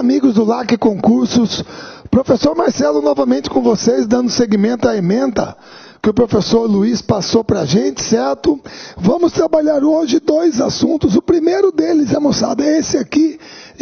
amigos do LAC Concursos, professor Marcelo novamente com vocês, dando seguimento à ementa que o professor Luiz passou para a gente, certo? Vamos trabalhar hoje dois assuntos. O primeiro deles, moçada, é esse aqui,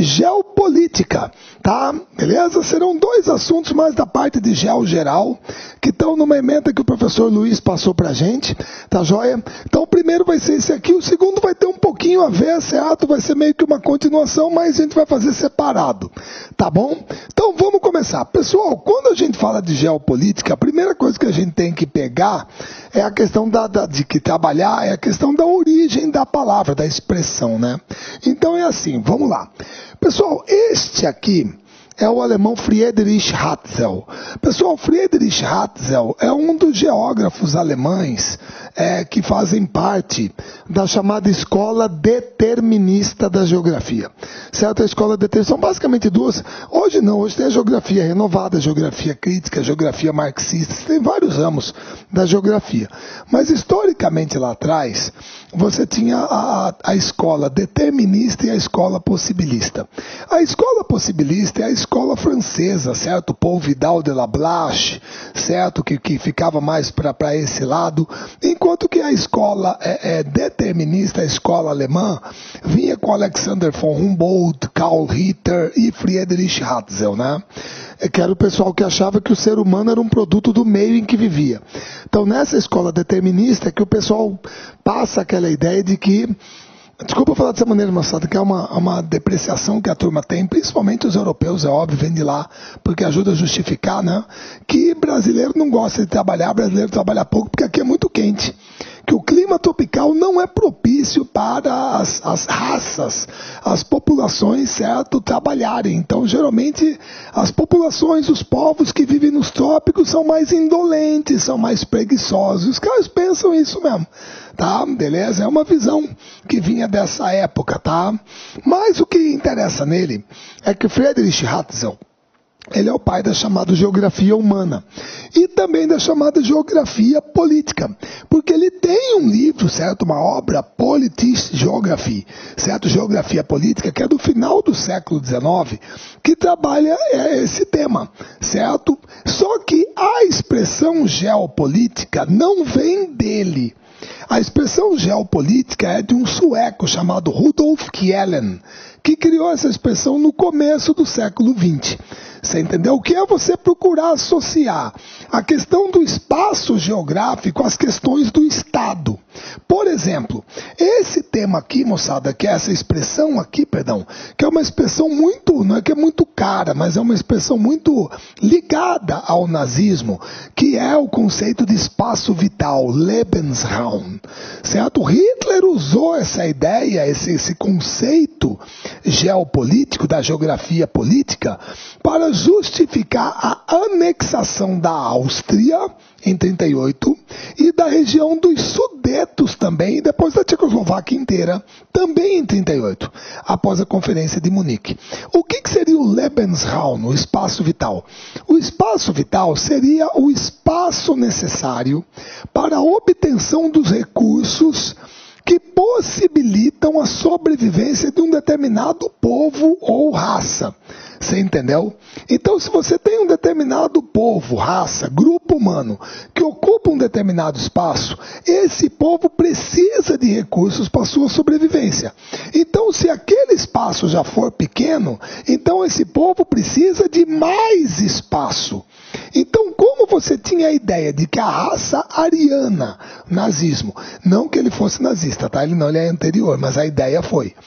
geopolítica, tá? Beleza? Serão dois assuntos mais da parte de geral, que estão numa ementa que o professor Luiz passou para a gente, tá joia? Então o primeiro vai ser esse aqui, o segundo vai ter um pouquinho a ver, certo? Vai ser meio que uma continuação, mas a gente vai fazer separado, tá bom? Então vamos começar. Pessoal, quando a gente fala de geopolítica, a primeira coisa que a gente tem que pegar é a questão de que trabalhar, é a questão da origem da palavra, da expressão, né? Então é assim, vamos lá. Pessoal, este aqui é o alemão Friedrich Hatzel. Pessoal, Friedrich Hatzel é um dos geógrafos alemães que fazem parte da chamada escola determinista da geografia. Certo? A escola determinista são basicamente duas. Hoje não, hoje tem a geografia renovada, a geografia crítica, a geografia marxista, tem vários ramos da geografia. Mas historicamente lá atrás, você tinha a escola determinista e a escola possibilista. A escola possibilista é a escola francesa, certo? Paul Vidal de Lablache, certo? Que ficava mais para esse lado, enquanto que a escola determinista, a escola alemã, vinha com Alexander von Humboldt, Karl Ritter e Friedrich Hatzel, né? Que era o pessoal que achava que o ser humano era um produto do meio em que vivia. Então, nessa escola determinista é que o pessoal passa aquela ideia de que, desculpa falar dessa maneira, moçada, que é uma depreciação que a turma tem, principalmente os europeus, é óbvio, vem de lá, porque ajuda a justificar, né? Que brasileiro não gosta de trabalhar, brasileiro trabalha pouco, porque aqui é muito quente. Que o clima tropical não é propício para as raças, as populações, certo, trabalharem. Então, geralmente, as populações, os povos que vivem nos trópicos são mais indolentes, são mais preguiçosos. Os caras pensam isso mesmo, tá? Beleza? É uma visão que vinha dessa época, tá? Mas o que interessa nele é que Friedrich Hatzel, ele é o pai da chamada geografia humana e também da chamada geografia política, porque ele tem um livro, certo, uma obra, Politische Geographie, certo, geografia política, que é do final do século XIX, que trabalha esse tema, certo? Só que a expressão geopolítica não vem dele. A expressão geopolítica é de um sueco chamado Rudolf Kjellén, que criou essa expressão no começo do século XX. Você entendeu? O que é você procurar associar a questão do espaço geográfico às questões do Estado? Por exemplo, esse tema aqui, moçada, que é essa expressão aqui, perdão, que é uma expressão muito, não é que é muito cara, mas é uma expressão muito ligada ao nazismo, que é o conceito de espaço vital, Lebensraum, certo? Hitler usou essa ideia, esse conceito geopolítico, da geografia política, para justificar a anexação da Áustria em 1938 e da região dos Sudetos também, e depois da Tchecoslováquia inteira, também em 1938, após a Conferência de Munique. O que seria o Lebensraum, o espaço vital? O espaço vital seria o espaço necessário para a obtenção dos recursos que possibilitam a sobrevivência de um determinado povo ou raça. Você entendeu? Então, se você tem um determinado povo, raça, grupo humano, que ocupa um determinado espaço, esse povo precisa de recursos para a sua sobrevivência. Então, se aquele espaço já for pequeno, então esse povo precisa de mais espaço. Então, como você tinha a ideia de que a raça ariana, nazismo, não que ele fosse nazista, tá? Ele é anterior, mas a ideia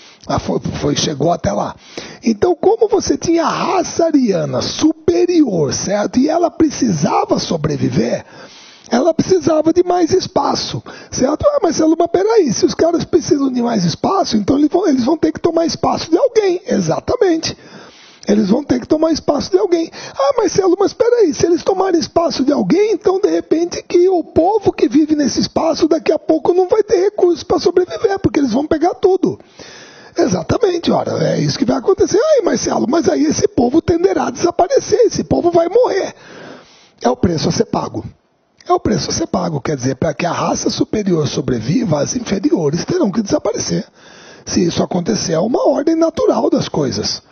chegou até lá. Então, como você tinha a raça ariana superior, certo? E ela precisava sobreviver, ela precisava de mais espaço, certo? Mas peraí, se os caras precisam de mais espaço, então eles vão ter que tomar espaço de alguém, exatamente. Eles vão ter que tomar espaço de alguém. Marcelo, mas peraí, se eles tomarem espaço de alguém, então de repente que o povo que vive nesse espaço daqui a pouco não vai ter recursos para sobreviver, porque eles vão pegar tudo. Exatamente, ora, é isso que vai acontecer. Marcelo, mas aí esse povo tenderá a desaparecer, esse povo vai morrer. É o preço a ser pago. É o preço a ser pago, quer dizer, para que a raça superior sobreviva, as inferiores terão que desaparecer. Se isso acontecer, é uma ordem natural das coisas.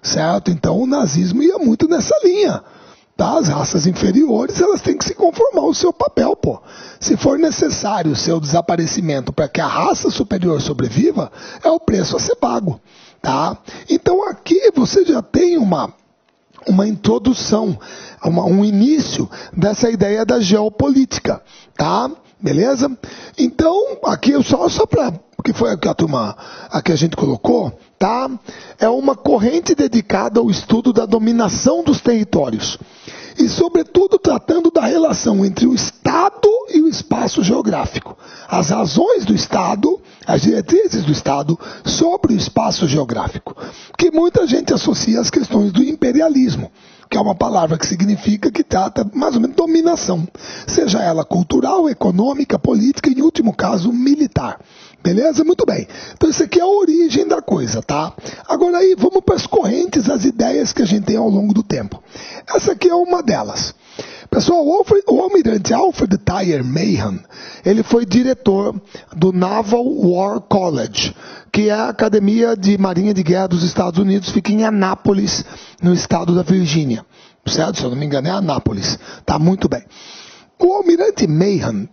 certo? Então o nazismo ia muito nessa linha. Tá? As raças inferiores, elas têm que se conformar ao seu papel, pô. Se for necessário o seu desaparecimento para que a raça superior sobreviva, é o preço a ser pago, tá? Então aqui você já tem uma introdução, um início dessa ideia da geopolítica, tá? Beleza? Então, aqui só para que foi a turma aqui a gente colocou, tá? É uma corrente dedicada ao estudo da dominação dos territórios e, sobretudo, tratando da relação entre o Estado e o espaço geográfico. As razões do Estado, as diretrizes do Estado sobre o espaço geográfico, que muita gente associa às questões do imperialismo, que é uma palavra que significa que trata mais ou menos dominação, seja ela cultural, econômica, política e, em último caso, militar. Beleza? Muito bem. Então isso aqui é a origem da coisa, tá? Agora aí vamos para as correntes, as ideias que a gente tem ao longo do tempo. Essa aqui é uma delas. Pessoal, o almirante Alfred Thayer Mahan, ele foi diretor do Naval War College, que é a Academia de Marinha de Guerra dos Estados Unidos, fica em Anápolis, no estado da Virgínia. Certo? Se eu não me engano, é Anápolis. Tá, muito bem. O almirante Mahan,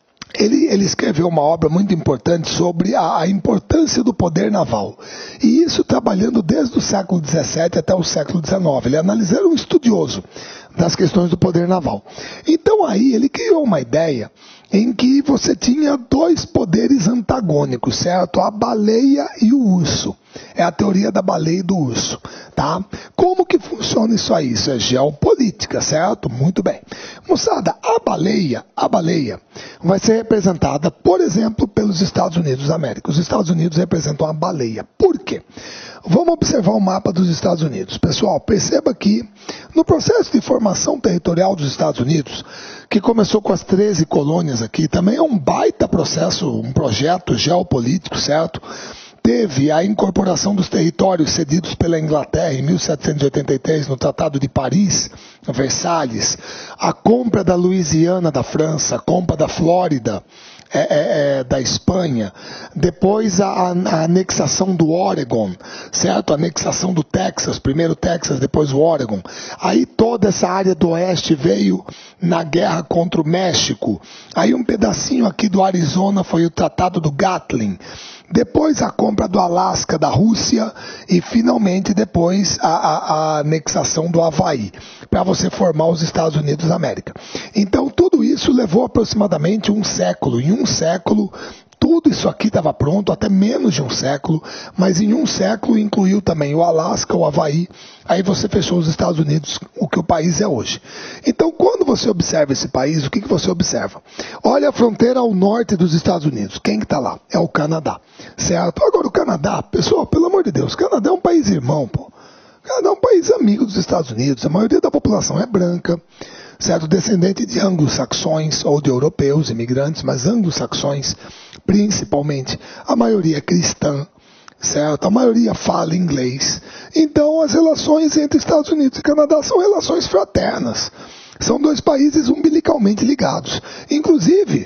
ele escreveu uma obra muito importante sobre a importância do poder naval. E isso trabalhando desde o século XVII até o século XIX. Ele analisou um estudioso das questões do poder naval. Então aí ele criou uma ideia em que você tinha dois poderes antagônicos, certo? A baleia e o urso. É a teoria da baleia e do urso, tá? Como que funciona isso aí? Isso é geopolítica, certo? Muito bem. Moçada, a baleia vai ser representada, por exemplo, pelos Estados Unidos da América. Os Estados Unidos representam a baleia. Por quê? Vamos observar o mapa dos Estados Unidos. Pessoal, perceba que no processo de formação territorial dos Estados Unidos, que começou com as 13 colônias aqui, também é um baita processo, um projeto geopolítico, certo? Teve a incorporação dos territórios cedidos pela Inglaterra em 1783 no Tratado de Paris, Versalhes, a compra da Louisiana da França, a compra da Flórida da Espanha, depois a anexação do Oregon, certo? A anexação do Texas, primeiro Texas, depois o Oregon. Aí toda essa área do oeste veio na guerra contra o México. Aí um pedacinho aqui do Arizona foi o Tratado do Gatlin. Depois a compra do Alasca da Rússia e finalmente depois a anexação do Havaí, para você formar os Estados Unidos da América. Então tudo isso levou aproximadamente um século. Em um século tudo isso aqui estava pronto, até menos de um século, mas em um século incluiu também o Alasca, o Havaí, aí você fechou os Estados Unidos, o que o país é hoje. Então, quando você observa esse país, o que você observa? Olha a fronteira ao norte dos Estados Unidos, quem que está lá? É o Canadá, certo? Agora, o Canadá, pessoal, pelo amor de Deus, o Canadá é um país irmão, pô. O Canadá é um país amigo dos Estados Unidos, a maioria da população é branca, certo? Descendente de anglo-saxões ou de europeus, imigrantes, mas anglo-saxões principalmente. A maioria é cristã, certo? A maioria fala inglês. Então as relações entre Estados Unidos e Canadá são relações fraternas. São dois países umbilicalmente ligados. Inclusive,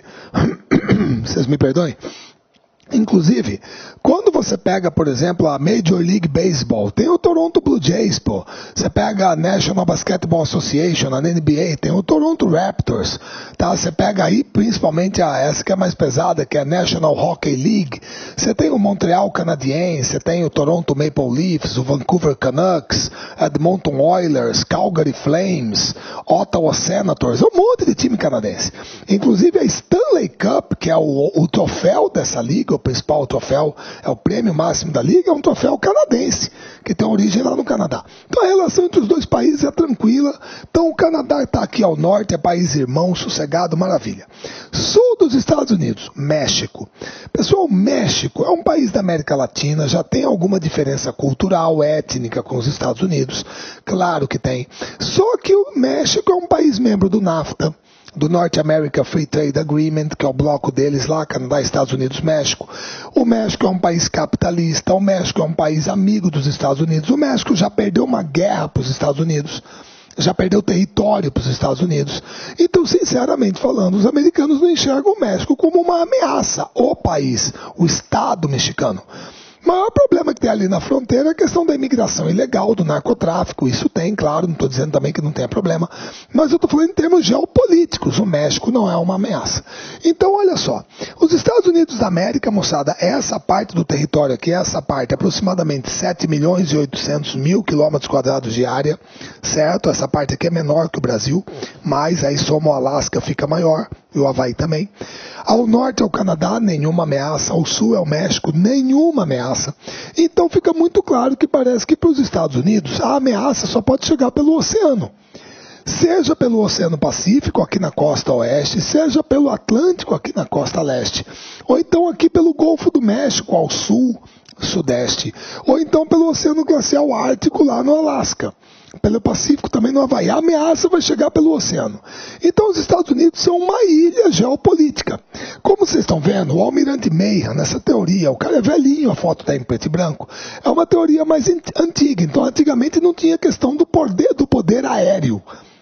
vocês me perdoem, inclusive, quando você pega, por exemplo, a Major League Baseball, tem o Toronto Blue Jays, pô. Você pega a National Basketball Association, a NBA, tem o Toronto Raptors, tá? Você pega aí, principalmente essa que é mais pesada, que é a National Hockey League. Você tem o Montreal Canadiens, você tem o Toronto Maple Leafs, o Vancouver Canucks, Edmonton Oilers, Calgary Flames, Ottawa Senators, um monte de time canadense. Inclusive a Stanley Cup, que é o troféu dessa liga, o principal troféu, é o prêmio máximo da liga, é um troféu canadense, que tem origem lá no Canadá. Então a relação entre os dois países é tranquila. Então o Canadá está aqui ao norte, é país irmão, sossegado, maravilha. Sul dos Estados Unidos, México. Pessoal, México é um país da América Latina, já tem alguma diferença cultural, étnica com os Estados Unidos, claro que tem. Só que o México é um país membro do NAFTA, do North America Free Trade Agreement, que é o bloco deles lá, Canadá, Estados Unidos, México. O México é um país capitalista, o México é um país amigo dos Estados Unidos. O México já perdeu uma guerra para os Estados Unidos, já perdeu território para os Estados Unidos. Então, sinceramente falando, os americanos não enxergam o México como uma ameaça, o país, o Estado mexicano. O maior problema que tem ali na fronteira é a questão da imigração ilegal, do narcotráfico. Isso tem, claro, não estou dizendo também que não tenha problema, mas eu estou falando em termos geopolíticos. O México não é uma ameaça. Então, olha só, os Estados Unidos da América, moçada, essa parte do território aqui, essa parte, aproximadamente 7.800.000 quilômetros quadrados de área, certo? Essa parte aqui é menor que o Brasil, mas aí soma o Alasca, fica maior, e o Havaí também. Ao norte é o Canadá, nenhuma ameaça. Ao sul é o México, nenhuma ameaça. Então fica muito claro que parece que para os Estados Unidos a ameaça só pode chegar pelo oceano. Seja pelo Oceano Pacífico, aqui na costa oeste, seja pelo Atlântico, aqui na costa leste. Ou então aqui pelo Golfo do México, ao sul, sudeste. Ou então pelo Oceano Glacial Ártico, lá no Alasca. Pelo Pacífico, também no Havaí. A ameaça vai chegar pelo oceano. Então os Estados Unidos são uma ilha geopolítica. Como vocês estão vendo, o Almirante Mayhem, nessa teoria, o cara é velhinho, a foto está em preto e branco, é uma teoria mais antiga. Então antigamente não tinha questão do poder aéreo.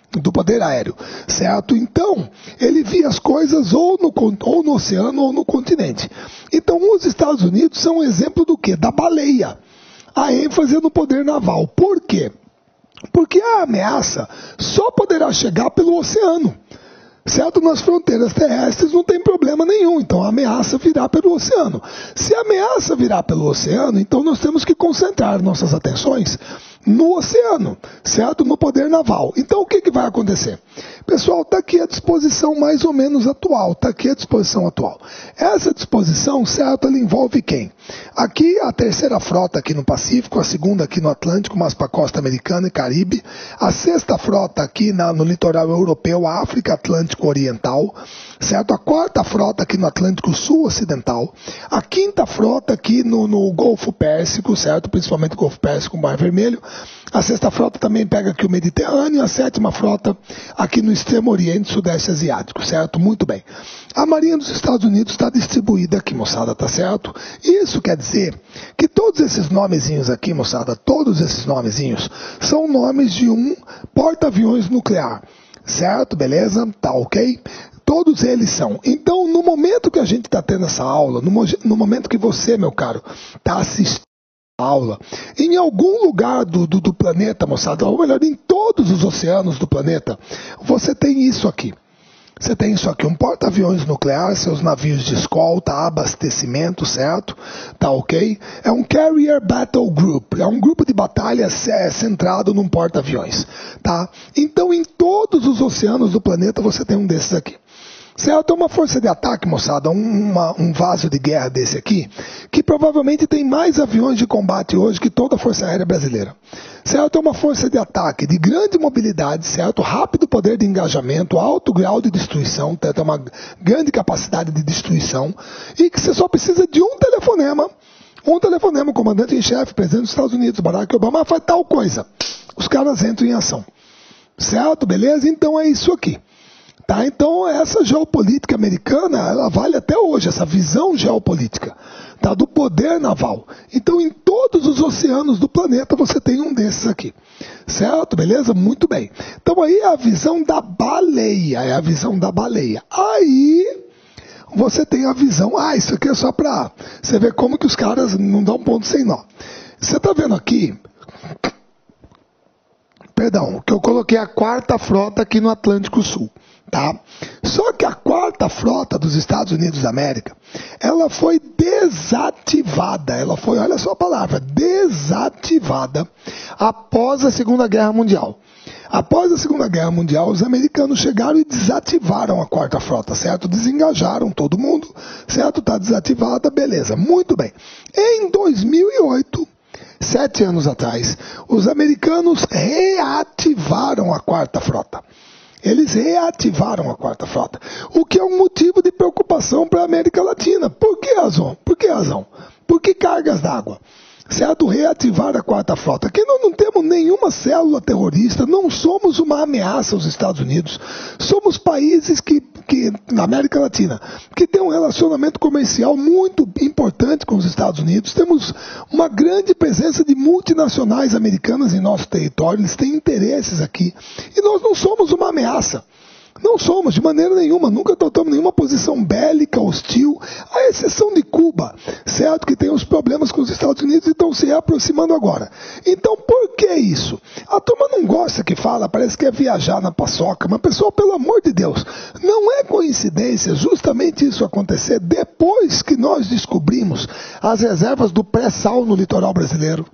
Certo? Então, ele via as coisas ou no oceano ou no continente. Então os Estados Unidos são um exemplo do quê? Da baleia. A ênfase é no poder naval. Por quê? Porque a ameaça só poderá chegar pelo oceano, certo? Nas fronteiras terrestres não tem problema nenhum, então a ameaça virá pelo oceano. Se a ameaça virá pelo oceano, então nós temos que concentrar nossas atenções no oceano, certo? No poder naval. Então o que vai acontecer? Pessoal, está aqui a disposição mais ou menos atual, está aqui a disposição atual. Essa disposição, certo, ela envolve quem? Aqui a terceira frota aqui no Pacífico, a segunda aqui no Atlântico, mais para a costa americana e Caribe, a sexta frota aqui no litoral europeu, a África Atlântico Oriental, certo? A quarta frota aqui no Atlântico Sul Ocidental, a quinta frota aqui no Golfo Pérsico, certo? Principalmente o Golfo Pérsico, o Mar Vermelho. A sexta frota também pega aqui o Mediterrâneo, a sétima frota aqui no extremo oriente, sudeste asiático, certo? Muito bem. A Marinha dos Estados Unidos está distribuída aqui, moçada, tá certo? Isso quer dizer que todos esses nomezinhos aqui, moçada, todos esses nomezinhos são nomes de um porta-aviões nuclear, certo? Beleza? Tá ok? Todos eles são. Então, no momento que a gente está tendo essa aula, no momento que você, meu caro, está assistindo a aula, em algum lugar do planeta, moçada, ou melhor, em todos os oceanos do planeta, você tem isso aqui. Você tem isso aqui, um porta-aviões nuclear, seus navios de escolta, abastecimento, certo? Tá ok? É um Carrier Battle Group, é um grupo de batalha centrado num porta-aviões, tá? Então, em todos os oceanos do planeta, você tem um desses aqui. Certo? É uma força de ataque, moçada, um vaso de guerra desse aqui, que provavelmente tem mais aviões de combate hoje que toda a Força Aérea Brasileira. Certo? É uma força de ataque de grande mobilidade, certo? Rápido poder de engajamento, alto grau de destruição, tem uma grande capacidade de destruição, e que você só precisa de um telefonema, o comandante em chefe, presidente dos Estados Unidos, Barack Obama, faz tal coisa. Os caras entram em ação. Certo? Beleza? Então é isso aqui. Tá? Então essa geopolítica americana, ela vale até hoje, essa visão geopolítica, tá? Do poder naval. Então em todos os oceanos do planeta você tem um desses aqui. Certo? Beleza? Muito bem. Então aí é a visão da baleia, Aí você tem a visão, isso aqui é só para você ver como que os caras não dão ponto sem nó. Você está vendo aqui, que eu coloquei a quarta frota aqui no Atlântico Sul. Tá? Só que a quarta frota dos Estados Unidos da América, ela foi desativada, olha só a palavra, desativada após a Segunda Guerra Mundial. Após a Segunda Guerra Mundial, os americanos chegaram e desativaram a quarta frota, certo? Desengajaram todo mundo, certo? Está desativada, beleza, muito bem. Em 2008, 7 anos atrás, os americanos reativaram a quarta frota. Eles reativaram a quarta frota, o que é um motivo de preocupação para a América Latina. Por que razão? Por que cargas d'água? Certo? Reativar a quarta frota. Aqui nós não temos nenhuma célula terrorista, não somos uma ameaça aos Estados Unidos. Somos países na América Latina, que tem um relacionamento comercial muito importante com os Estados Unidos. Temos uma grande presença de multinacionais americanas em nosso território, eles têm interesses aqui. E nós não somos uma ameaça. Não somos, de maneira nenhuma, nunca adotamos nenhuma posição bélica, hostil, à exceção de Cuba, certo? Que tem os problemas com os Estados Unidos e estão se aproximando agora. Então, por que isso? A turma não gosta que fala, parece que é viajar na paçoca, mas pessoal, pelo amor de Deus, não é coincidência justamente isso acontecer depois que nós descobrimos as reservas do pré-sal no litoral brasileiro.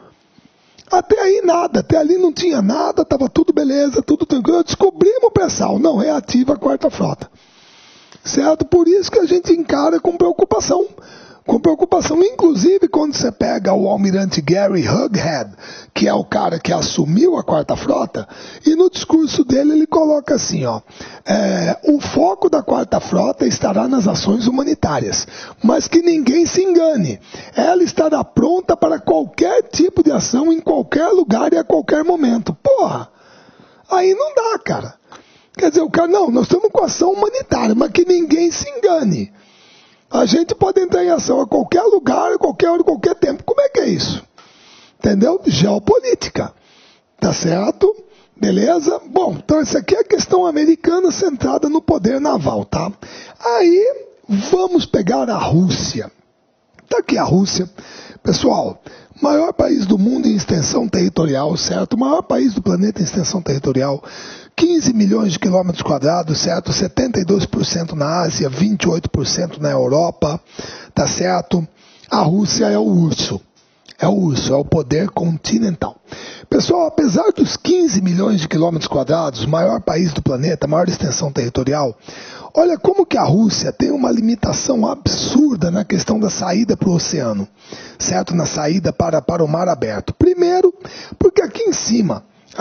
Até aí nada, até ali não tinha nada, estava tudo beleza, tudo tranquilo. Descobrimos o pré-sal, não é ativa a quarta frota. Certo? Por isso que a gente encara com preocupação. Com preocupação, inclusive quando você pega o almirante Gary Hughead, que é o cara que assumiu a quarta frota, e no discurso dele ele coloca assim, ó, o foco da quarta frota estará nas ações humanitárias, mas que ninguém se engane, ela estará pronta para qualquer tipo de ação em qualquer lugar e a qualquer momento. Porra, aí não dá, cara. Quer dizer, o cara, não, nós estamos com ação humanitária, mas que ninguém se engane. A gente pode entrar em ação a qualquer lugar, a qualquer hora, a qualquer tempo. Como é que é isso? Entendeu? Geopolítica. Tá certo? Beleza? Bom, então essa aqui é a questão americana centrada no poder naval, tá? Aí, vamos pegar a Rússia. Tá aqui a Rússia. Pessoal, maior país do mundo em extensão territorial, certo? Maior país do planeta em extensão territorial. 15 milhões de quilômetros quadrados, certo? 72% na Ásia, 28% na Europa, tá certo? A Rússia é o urso. É o urso, é o poder continental. Pessoal, apesar dos 15 milhões de quilômetros quadrados, maior país do planeta, maior extensão territorial, olha como que a Rússia tem uma limitação absurda na questão da saída para o oceano, certo? Na saída para o mar aberto. Primeiro, porque aqui em cima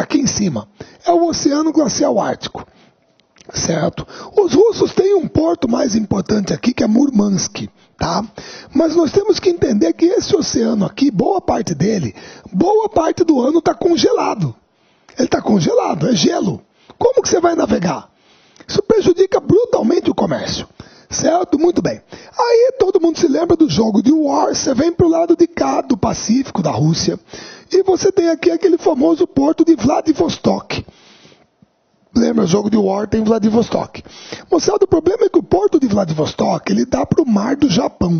é o Oceano Glacial Ártico, certo? Os russos têm um porto mais importante aqui, que é Murmansk, tá? Mas nós temos que entender que esse oceano aqui, boa parte dele, boa parte do ano está congelado. Ele está congelado, é gelo. Como que você vai navegar? Isso prejudica brutalmente o comércio, certo? Muito bem. Aí todo mundo se lembra do jogo de War, você vem para o lado de cá, do Pacífico, da Rússia, e você tem aqui aquele famoso porto de Vladivostok. Lembra, o jogo de War tem Vladivostok. Moçada, o problema é que o porto de Vladivostok, ele dá para o Mar do Japão.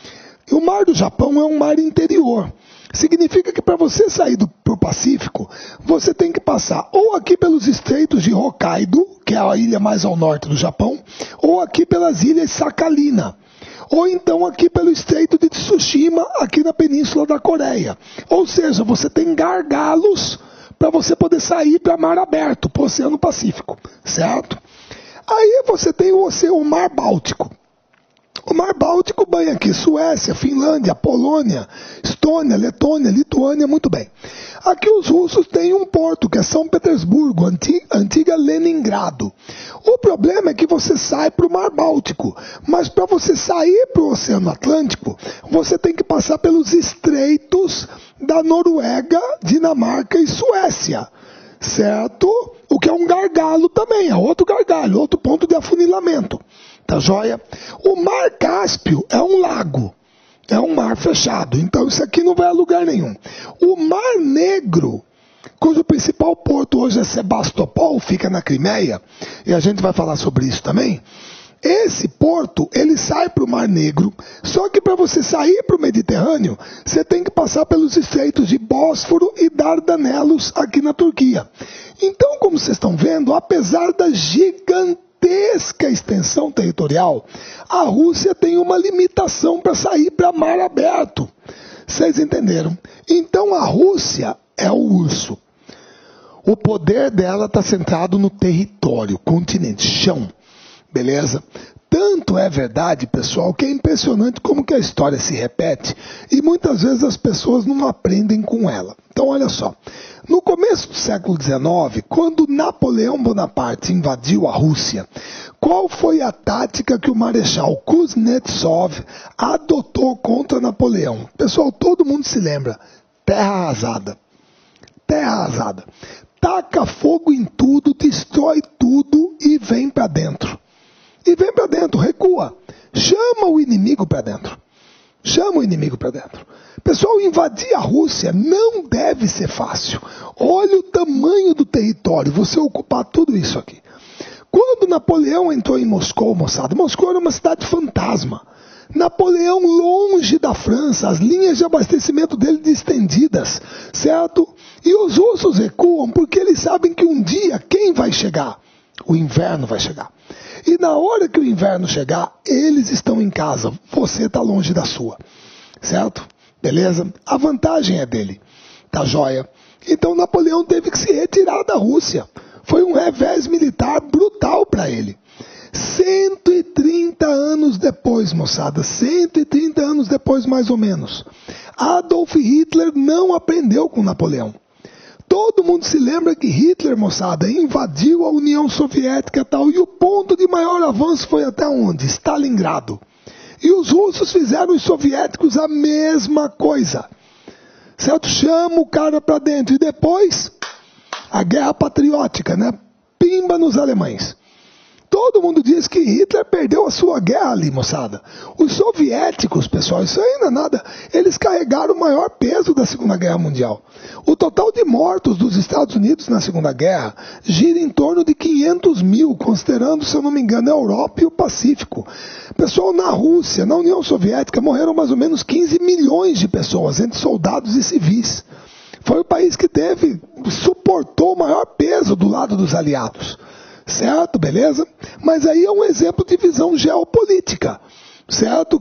E o Mar do Japão é um mar interior. Significa que para você sair para o Pacífico, você tem que passar ou aqui pelos estreitos de Hokkaido, que é a ilha mais ao norte do Japão, ou aqui pelas ilhas Sakhalina. Ou então aqui pelo estreito de Tsushima, aqui na península da Coreia. Ou seja, você tem gargalos para você poder sair para mar aberto, para o Oceano Pacífico, certo? Aí você tem o Mar Báltico. O Mar Báltico banha aqui Suécia, Finlândia, Polônia, Estônia, Letônia, Lituânia, muito bem. Aqui os russos têm um porto, que é São Petersburgo, antiga Leningrado. O problema é que você sai para o Mar Báltico, mas para você sair para o Oceano Atlântico, você tem que passar pelos estreitos da Noruega, Dinamarca e Suécia, certo? O que é um gargalo também, é outro gargalo, outro ponto de afunilamento. Tá joia? O Mar Cáspio é um lago, é um mar fechado, então isso aqui não vai a lugar nenhum. O Mar Negro, cujo principal porto hoje é Sebastopol, fica na Crimeia, e a gente vai falar sobre isso também. Esse porto, ele sai para o Mar Negro, só que para você sair para o Mediterrâneo, você tem que passar pelos estreitos de Bósforo e Dardanelos aqui na Turquia. Então, como vocês estão vendo, apesar da gigantesca extensão territorial, a Rússia tem uma limitação para sair para mar aberto. Vocês entenderam? Então a Rússia é o urso. O poder dela está centrado no território, continente, chão. Beleza? Tanto é verdade, pessoal, que é impressionante como que a história se repete e muitas vezes as pessoas não aprendem com ela. Então, olha só. No começo do século XIX, quando Napoleão Bonaparte invadiu a Rússia, qual foi a tática que o Marechal Kuznetsov adotou contra Napoleão? Pessoal, todo mundo se lembra. Terra arrasada. Terra arrasada. Taca fogo em tudo, destrói tudo e vem para dentro. E vem para dentro, recua. Chama o inimigo para dentro. Chama o inimigo para dentro. Pessoal, invadir a Rússia não deve ser fácil. Olha o tamanho do território, você ocupar tudo isso aqui. Quando Napoleão entrou em Moscou, moçada, Moscou era uma cidade fantasma. Napoleão longe da França, as linhas de abastecimento dele distendidas, certo? E os russos recuam porque eles sabem que um dia quem vai chegar? O inverno vai chegar. E na hora que o inverno chegar, eles estão em casa, você está longe da sua, certo? Beleza? A vantagem é dele, tá joia? Então Napoleão teve que se retirar da Rússia. Foi um revés militar brutal para ele. 130 anos depois, moçada, 130 anos depois mais ou menos, Adolf Hitler não aprendeu com Napoleão. Todo mundo se lembra que Hitler, moçada, invadiu a União Soviética e tal, e o ponto de maior avanço foi até onde? Stalingrado. E os russos fizeram os soviéticos a mesma coisa. Certo? Chama o cara para dentro e depois a guerra patriótica, né? Pimba nos alemães. Todo mundo diz que Hitler perdeu a sua guerra ali, moçada. Os soviéticos, pessoal, isso aí não é nada. Eles carregaram o maior peso da Segunda Guerra Mundial. O total de mortos dos Estados Unidos na Segunda Guerra gira em torno de 500 mil, considerando, se eu não me engano, a Europa e o Pacífico. Pessoal, na Rússia, na União Soviética, morreram mais ou menos 15 milhões de pessoas, entre soldados e civis. Foi o país que suportou o maior peso do lado dos aliados. Certo, beleza? Mas aí é um exemplo de visão geopolítica, certo?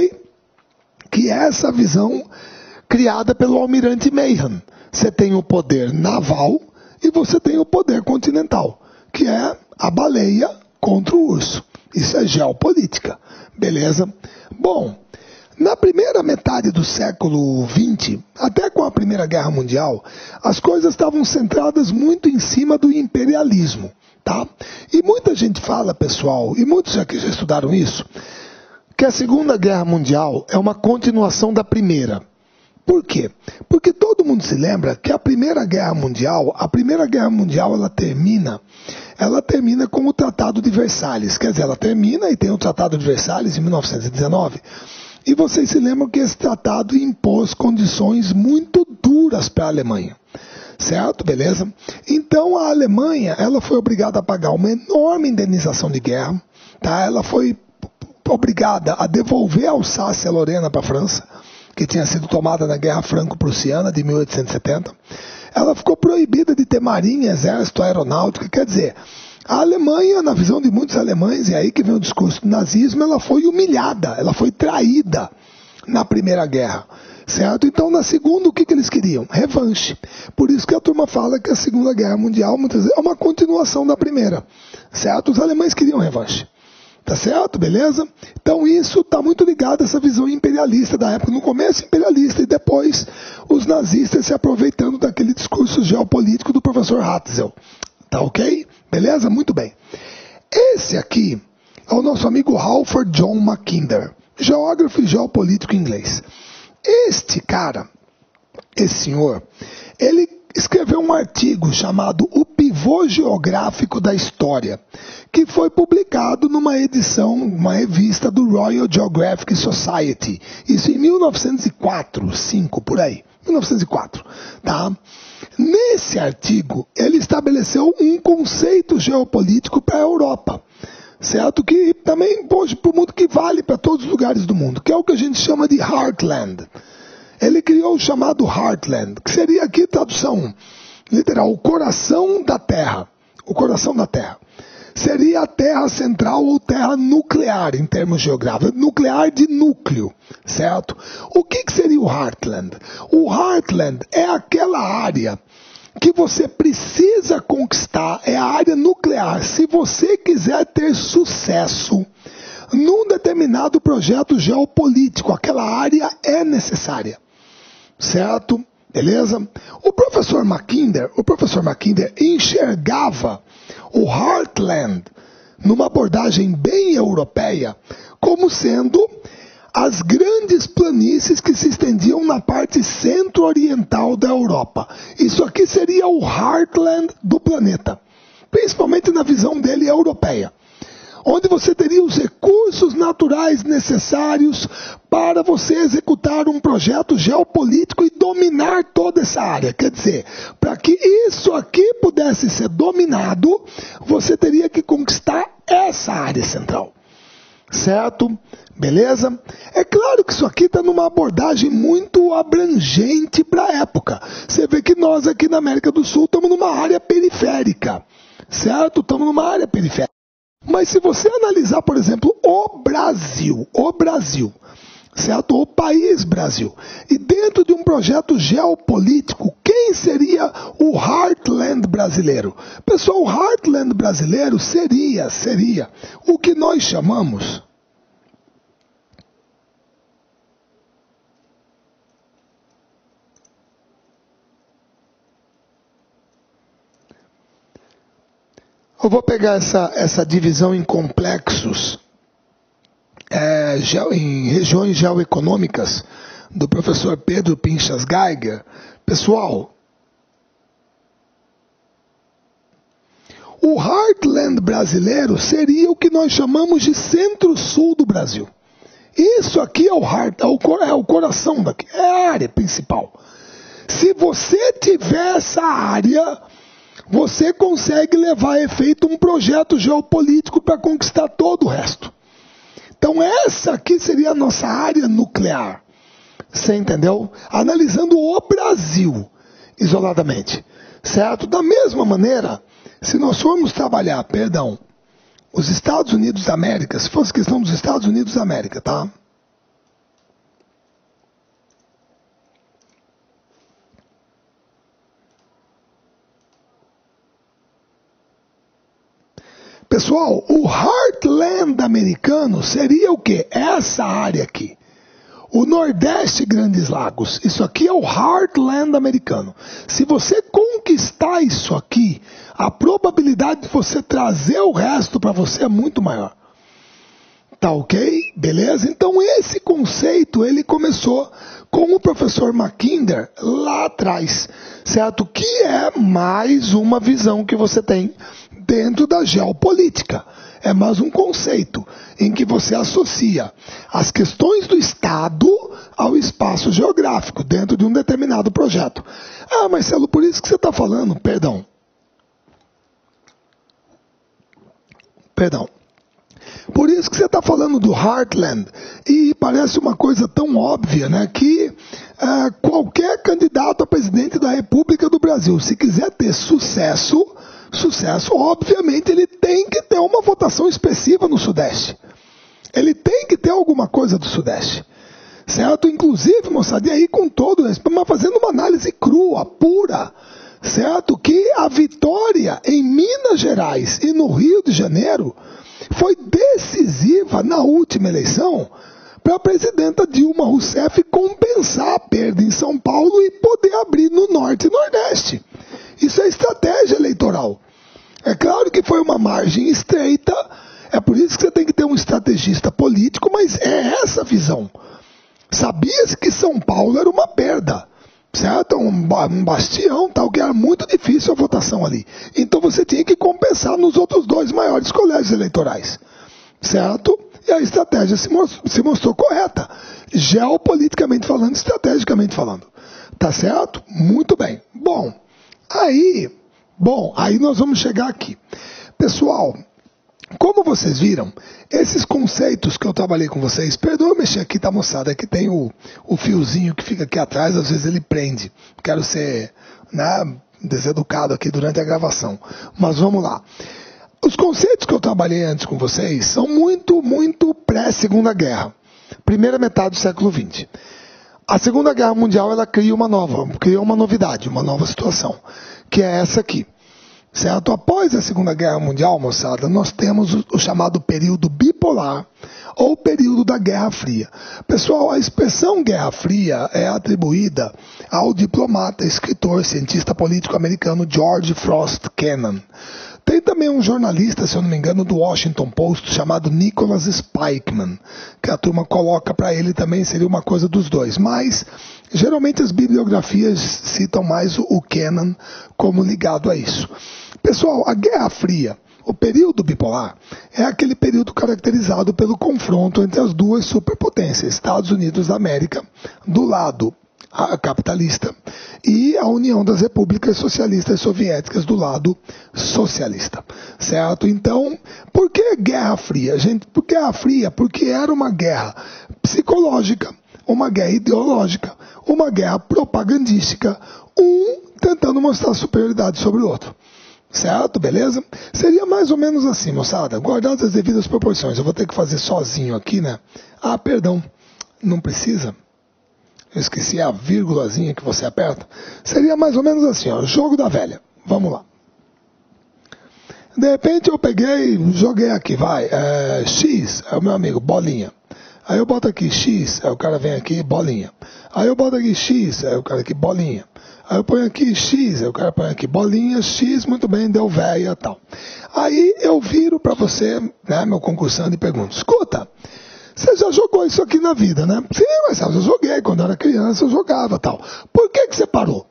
Que é essa visão criada pelo almirante Mayhan. Você tem o poder naval e você tem o poder continental, que é a baleia contra o urso. Isso é geopolítica, beleza? Bom, na primeira metade do século XX, até com a Primeira Guerra Mundial, as coisas estavam centradas muito em cima do imperialismo. Tá? E muita gente fala, pessoal, e muitos aqui já estudaram isso, que a Segunda Guerra Mundial é uma continuação da Primeira. Por quê? Porque todo mundo se lembra que a Primeira Guerra Mundial ela termina com o Tratado de Versalhes. Quer dizer, ela termina e tem o Tratado de Versalhes em 1919. E vocês se lembram que esse tratado impôs condições muito duras para a Alemanha. Certo? Beleza? Então a Alemanha, ela foi obrigada a pagar uma enorme indenização de guerra, tá? Ela foi obrigada a devolver a Alsácia-Lorena para a França, que tinha sido tomada na Guerra Franco-Prussiana de 1870. Ela ficou proibida de ter marinha, exército, aeronáutica, quer dizer, a Alemanha, na visão de muitos alemães, e aí que vem o discurso do nazismo, ela foi humilhada, ela foi traída na Primeira Guerra. Certo? Então, na segunda, o que eles queriam? Revanche. Por isso que a turma fala que a Segunda Guerra Mundial, muitas vezes, é uma continuação da Primeira. Certo? Os alemães queriam revanche. Tá certo? Beleza? Então, isso está muito ligado a essa visão imperialista da época. No começo, imperialista, e depois os nazistas se aproveitando daquele discurso geopolítico do professor Hatzel. Tá ok? Beleza? Muito bem. Esse aqui é o nosso amigo Halford John Mackinder, geógrafo e geopolítico inglês. Este cara, esse senhor, ele escreveu um artigo chamado O Pivô Geográfico da História, que foi publicado numa edição, uma revista do Royal Geographic Society, isso em 1904, 5 por aí, 1904, tá? Nesse artigo, ele estabeleceu um conceito geopolítico para a Europa, certo? Que também hoje para o mundo que vale para todos os lugares do mundo, que é o que a gente chama de Heartland. Ele criou o chamado Heartland, que seria aqui tradução literal, o coração da Terra. O coração da Terra. Seria a Terra central ou Terra nuclear em termos geográficos, nuclear de núcleo, certo? O que seria o Heartland? O Heartland é aquela área que você precisa conquistar, é a área nuclear. Se você quiser ter sucesso num determinado projeto geopolítico, aquela área é necessária. Certo? Beleza? O professor Mackinder enxergava o Heartland, numa abordagem bem europeia, como sendo as grandes planícies que se estendiam na parte centro-oriental da Europa. Isso aqui seria o Heartland do planeta, principalmente na visão dele europeia, onde você teria os recursos naturais necessários para você executar um projeto geopolítico e dominar toda essa área. Quer dizer, para que isso aqui pudesse pudesse ser dominado, você teria que conquistar essa área central. Certo? Beleza? É claro que isso aqui está numa abordagem muito abrangente para a época. Você vê que nós aqui na América do Sul estamos numa área periférica. Certo? Estamos numa área periférica. Mas se você analisar, por exemplo, o Brasil, certo? O país Brasil, e dentro de um projeto geopolítico, quem seria o Heartland brasileiro? Pessoal, o Heartland brasileiro seria o que nós chamamos eu vou pegar essa divisão em complexos, em regiões geoeconômicas, do professor Pedro Pinchas Geiger. Pessoal, o Heartland brasileiro seria o que nós chamamos de centro-sul do Brasil. Isso aqui é o heart, é o coração daqui, é a área principal. Se você tiver essa área, você consegue levar a efeito um projeto geopolítico para conquistar todo o resto. Então essa aqui seria a nossa área nuclear. Você entendeu? Analisando o Brasil isoladamente. Certo? Da mesma maneira, se nós formos trabalhar, os Estados Unidos da América, se fosse questão dos Estados Unidos da América, tá? Pessoal, o Heartland americano seria o quê? Essa área aqui. O Nordeste e Grandes Lagos. Isso aqui é o Heartland americano. Se você conquistar isso aqui, a probabilidade de você trazer o resto para você é muito maior. Tá ok? Beleza? Então esse conceito, ele começou com o professor Mackinder lá atrás. Certo? Que é mais uma visão que você tem dentro da geopolítica. É mais um conceito em que você associa as questões do Estado ao espaço geográfico, dentro de um determinado projeto. Ah, Marcelo, por isso que você está falando, perdão. Por isso que você está falando do Heartland, e parece uma coisa tão óbvia, né, que qualquer candidato a presidente da República do Brasil, se quiser ter sucesso, obviamente ele tem que ter uma votação expressiva no Sudeste. Ele tem que ter alguma coisa do Sudeste. Certo? Inclusive, moçada, e aí com todo respeito, mas fazendo uma análise crua, pura, certo? Que a vitória em Minas Gerais e no Rio de Janeiro foi decisiva na última eleição para a presidenta Dilma Rousseff compensar a perda em São Paulo e poder abrir no Norte e Nordeste. Isso é estratégia eleitoral. É claro que foi uma margem estreita, é por isso que você tem que ter um estrategista político, mas é essa a visão. Sabia-se que São Paulo era uma perda, certo? Um bastião, tal, que era muito difícil a votação ali. Então você tinha que compensar nos outros dois maiores colégios eleitorais, certo? E a estratégia se mostrou correta, geopoliticamente falando, estrategicamente falando. Tá certo? Muito bem. Bom, aí nós vamos chegar aqui. Pessoal, como vocês viram, esses conceitos que eu trabalhei com vocês, perdoa eu mexer aqui, tá, moçada? Aqui tem o fiozinho que fica aqui atrás, às vezes ele prende. Quero ser, deseducado aqui durante a gravação. Mas vamos lá. Os conceitos que eu trabalhei antes com vocês são muito, muito pré-Segunda Guerra. Primeira metade do século XX. A Segunda Guerra Mundial, ela criou uma novidade, uma nova situação, que é essa aqui. Certo? Após a Segunda Guerra Mundial, moçada, nós temos o chamado período bipolar, ou período da Guerra Fria. Pessoal, a expressão Guerra Fria é atribuída ao diplomata, escritor, cientista político americano George Frost Kennan. Tem também um jornalista, se eu não me engano, do Washington Post, chamado Nicholas Spikeman, que a turma coloca para ele também, seria uma coisa dos dois. Mas, geralmente as bibliografias citam mais o Kennan como ligado a isso. Pessoal, a Guerra Fria, o período bipolar, é aquele período caracterizado pelo confronto entre as duas superpotências, Estados Unidos da América, do lado a capitalista, e a União das Repúblicas Socialistas Soviéticas do lado socialista, certo? Então, por que Guerra Fria? Gente, por que Guerra Fria? Porque era uma guerra psicológica, uma guerra ideológica, uma guerra propagandística, um tentando mostrar superioridade sobre o outro. Certo? Beleza? Seria mais ou menos assim, moçada, guardadas as devidas proporções. Eu vou ter que fazer sozinho aqui, né? Ah, perdão, não precisa? Eu esqueci a vírgulazinha que você aperta. Seria mais ou menos assim, ó, jogo da velha. Vamos lá. De repente eu peguei, joguei aqui, vai, X, é o meu amigo, bolinha. Aí eu boto aqui X, aí o cara vem aqui, bolinha. Aí eu boto aqui X, aí o cara aqui, bolinha. Aí eu ponho aqui X, aí o cara põe aqui bolinha, X, muito bem, deu véia e tal. Aí eu viro para você, né, meu concursando, e pergunto, escuta, você já jogou isso aqui na vida, né? Sim, mas eu já joguei, quando eu era criança eu jogava e tal. Por que você parou?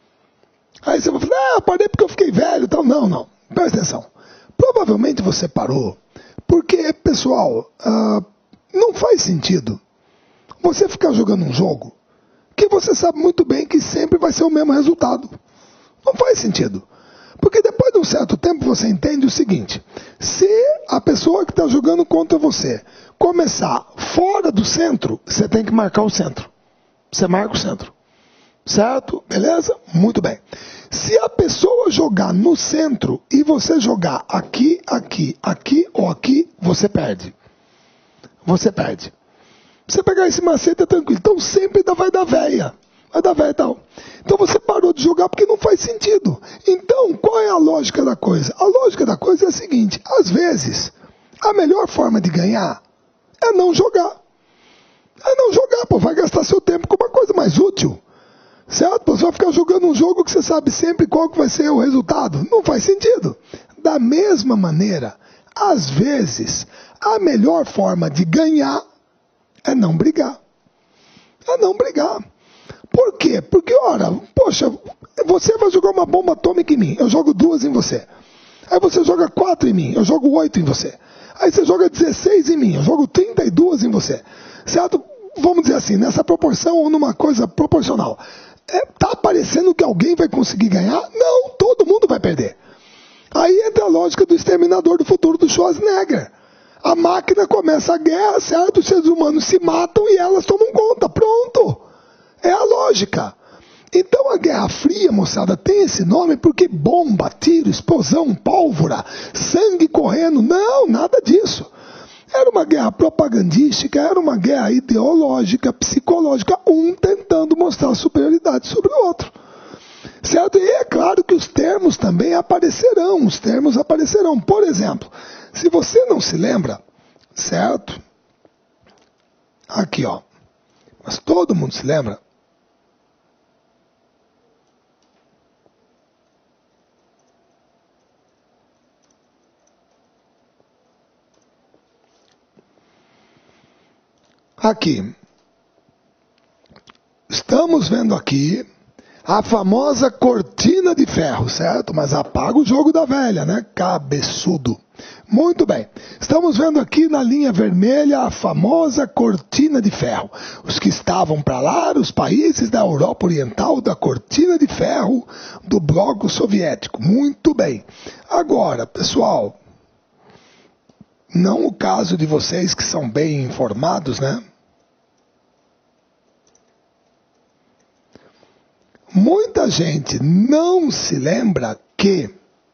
Aí você vai falar, eu parei porque eu fiquei velho e tal. Não, presta atenção. Provavelmente você parou porque, pessoal, não faz sentido você ficar jogando um jogo que você sabe muito bem que sempre vai ser o mesmo resultado. Não faz sentido. Porque depois de um certo tempo você entende o seguinte, se a pessoa que está jogando contra você começar fora do centro, você tem que marcar o centro. Você marca o centro. Certo? Beleza? Muito bem. Se a pessoa jogar no centro e você jogar aqui, aqui, aqui ou aqui, você perde. Você perde. Você pegar esse macete é tranquilo. Então sempre vai dar véia. Vai dar véia e tal. Então você parou de jogar porque não faz sentido. Então, qual é a lógica da coisa? A lógica da coisa é a seguinte. Às vezes, a melhor forma de ganhar é não jogar. É não jogar, pô. Vai gastar seu tempo com uma coisa mais útil. Certo? Você vai ficar jogando um jogo que você sabe sempre qual que vai ser o resultado. Não faz sentido. Da mesma maneira, às vezes, a melhor forma de ganhar é não brigar. É não brigar. Por quê? Porque, ora, poxa, você vai jogar uma bomba atômica em mim, eu jogo 2 em você. Aí você joga 4 em mim, eu jogo 8 em você. Aí você joga 16 em mim, eu jogo 32 em você. Certo? Vamos dizer assim, nessa proporção ou numa coisa proporcional. Tá parecendo que alguém vai conseguir ganhar? Não, todo mundo vai perder. Aí entra a lógica do Exterminador do Futuro do Schwarzenegger. A máquina começa a guerra, certo? Os seres humanos se matam e elas tomam conta. Pronto. É a lógica. Então a Guerra Fria, moçada, tem esse nome porque bomba, tiro, explosão, pólvora, sangue correndo. Não, nada disso. Era uma guerra propagandística, era uma guerra ideológica, psicológica, um tentando mostrar superioridade sobre o outro. Certo? E é claro que os termos também aparecerão, os termos aparecerão. Por exemplo, se você não se lembra, certo? Aqui, ó. Mas todo mundo se lembra? Aqui. Estamos vendo aqui a famosa cortina de ferro, certo? Mas apaga o jogo da velha, né? Cabeçudo. Muito bem. Estamos vendo aqui na linha vermelha a famosa cortina de ferro. Os que estavam para lá, os países da Europa Oriental, da cortina de ferro do bloco soviético. Muito bem. Agora, pessoal, não o caso de vocês que são bem informados, né? Muita gente não se lembra que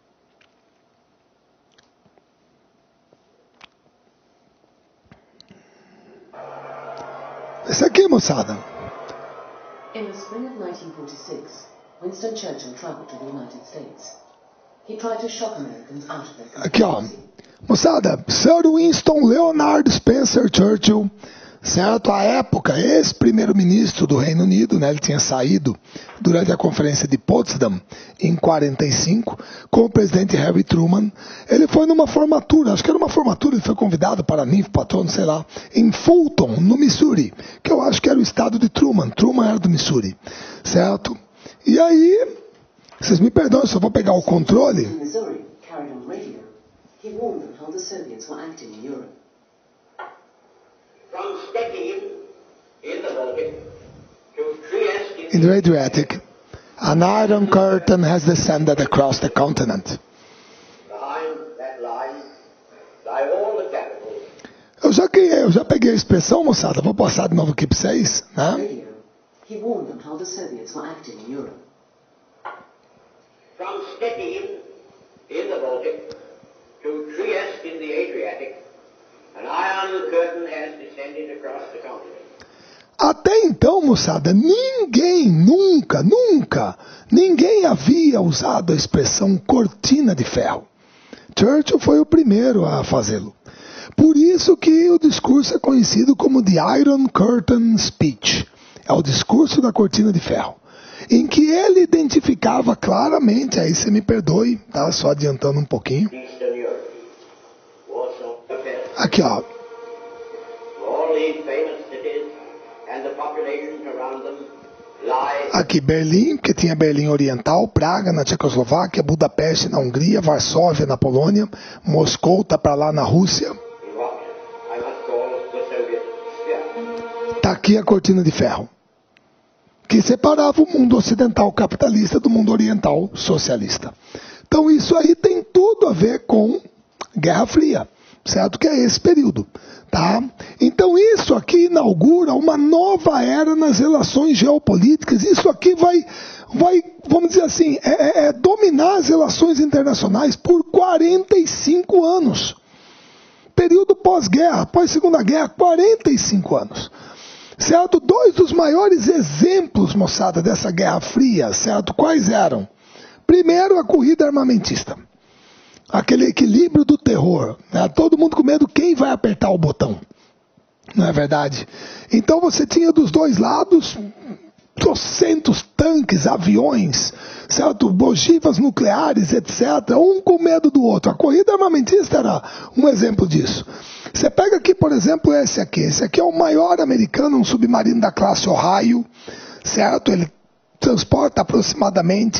esse aqui, moçada. In the spring of 1946, Winston Churchill traveled to the United States. He tried to shock Americans out of their country. Aqui, ó. Moçada, Sir Winston Leonard Spencer Churchill, certo? À época, ex-primeiro-ministro do Reino Unido, né? Ele tinha saído durante a Conferência de Potsdam em 45 com o presidente Harry Truman. Ele foi numa formatura, acho que era uma formatura, ele foi convidado para NIF, patrono, sei lá, em Fulton, no Missouri, que eu acho que era o estado de Truman. Truman era do Missouri, certo? E aí, vocês me perdoem, eu só vou pegar o controle. Missouri carried on radio. He warned them how the Soviets were acting in Europe. From Stettin in the Baltic in the Adriatic, an iron curtain has descended across the continent. Eu já peguei a expressão, moçada, vou passar de novo aqui para vocês, né? He warned them how the Soviets were acting in Europe. From Stettin in the Baltic to Trieste in the Adriatic, an iron curtain has descended across the continent. Até então, moçada, ninguém havia usado a expressão cortina de ferro. Churchill foi o primeiro a fazê-lo. Por isso que o discurso é conhecido como The Iron Curtain Speech. É o discurso da cortina de ferro. Em que ele identificava claramente, aí você me perdoe, tá? Só adiantando um pouquinho. Aqui, ó. Aqui, Berlim, porque tinha Berlim Oriental, Praga na Tchecoslováquia, Budapeste na Hungria, Varsóvia na Polônia, Moscou tá para lá na Rússia. Tá aqui a cortina de ferro, que separava o mundo ocidental capitalista do mundo oriental socialista. Então isso aí tem tudo a ver com Guerra Fria, certo? Que é esse período, tá? Então isso aqui inaugura uma nova era nas relações geopolíticas. Isso aqui vai vamos dizer assim, dominar as relações internacionais por 45 anos. Período pós-guerra, pós-segunda guerra, 45 anos. Certo? Dois dos maiores exemplos, moçada, dessa Guerra Fria, certo? Quais eram? Primeiro, a corrida armamentista. Aquele equilíbrio do terror, né? Todo mundo com medo, quem vai apertar o botão? Não é verdade? Então você tinha dos dois lados trocentos tanques, aviões, certo? Ogivas nucleares, etc. Um com medo do outro. A corrida armamentista era um exemplo disso. Você pega aqui, por exemplo, esse aqui é o maior americano, um submarino da classe Ohio, certo? Ele transporta aproximadamente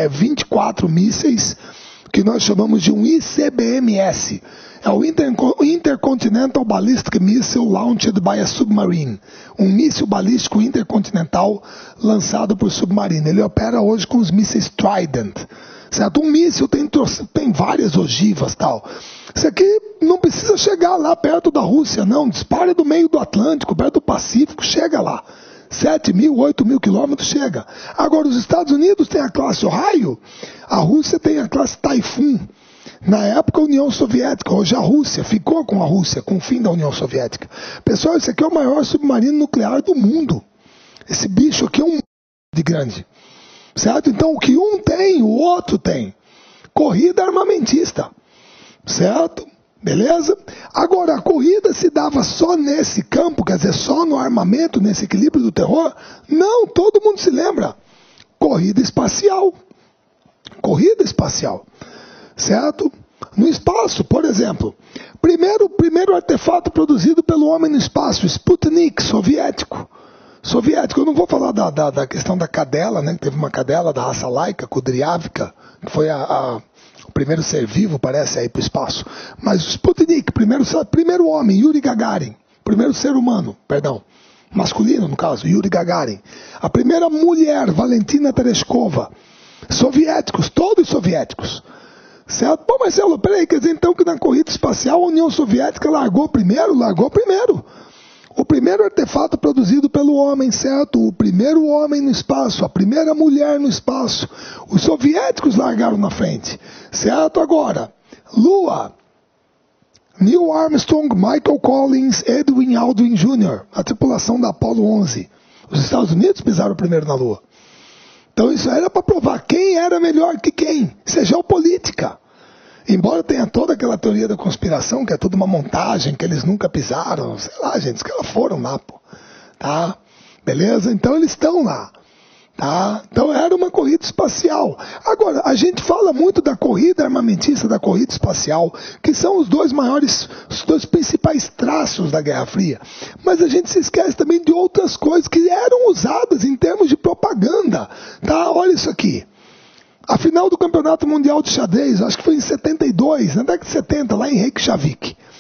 24 mísseis, que nós chamamos de um ICBMS. É o Intercontinental Ballistic Missile Launched by a Submarine. Um míssil balístico intercontinental lançado por submarino. Ele opera hoje com os mísseis Trident. Certo? Um míssil tem várias ogivas e tal. Isso aqui não precisa chegar lá perto da Rússia, não. Dispara do meio do Atlântico, perto do Pacífico, chega lá. 7 mil, 8 mil quilômetros, chega. Agora, os Estados Unidos têm a classe Ohio, a Rússia tem a classe Typhoon. Na época, a União Soviética, hoje a Rússia, ficou com a Rússia, com o fim da União Soviética. Pessoal, esse aqui é o maior submarino nuclear do mundo. Esse bicho aqui é um de grande. Certo? Então, o que um tem, o outro tem. Corrida armamentista. Certo? Beleza? Agora, a corrida se dava só nesse campo, quer dizer, só no armamento, nesse equilíbrio do terror? Não, todo mundo se lembra. Corrida espacial. Corrida espacial. Certo? No espaço, por exemplo. Primeiro artefato produzido pelo homem no espaço, Sputnik, soviético. Eu não vou falar da questão da cadela, né? Teve uma cadela da raça laica, Kudryavka, que foi o primeiro ser vivo, parece, aí para o espaço. Mas o Sputnik, primeiro homem, Yuri Gagarin, primeiro ser humano, perdão, masculino no caso, Yuri Gagarin. A primeira mulher, Valentina Tereshkova. Soviéticos, todos soviéticos. Certo? Pô, Marcelo, peraí, quer dizer então que na corrida espacial a União Soviética largou primeiro. O primeiro artefato produzido pelo homem, certo? O primeiro homem no espaço, a primeira mulher no espaço. Os soviéticos largaram na frente, certo? Agora, Lua, Neil Armstrong, Michael Collins, Edwin Aldrin Jr., a tripulação da Apollo 11. Os Estados Unidos pisaram primeiro na Lua. Então isso era para provar quem era melhor que quem. Isso é geopolítica. Embora tenha toda aquela teoria da conspiração, que é tudo uma montagem, que eles nunca pisaram, sei lá, gente, os caras foram lá, pô. Tá? Beleza? Então eles estão lá. Tá? Então era uma corrida espacial. Agora, a gente fala muito da corrida armamentista, da corrida espacial, que são os dois principais traços da Guerra Fria. Mas a gente se esquece também de outras coisas que eram usadas em termos de propaganda. Tá? Olha isso aqui. A final do Campeonato Mundial de Xadrez, acho que foi em 72, na década de 70, lá em Reykjavik.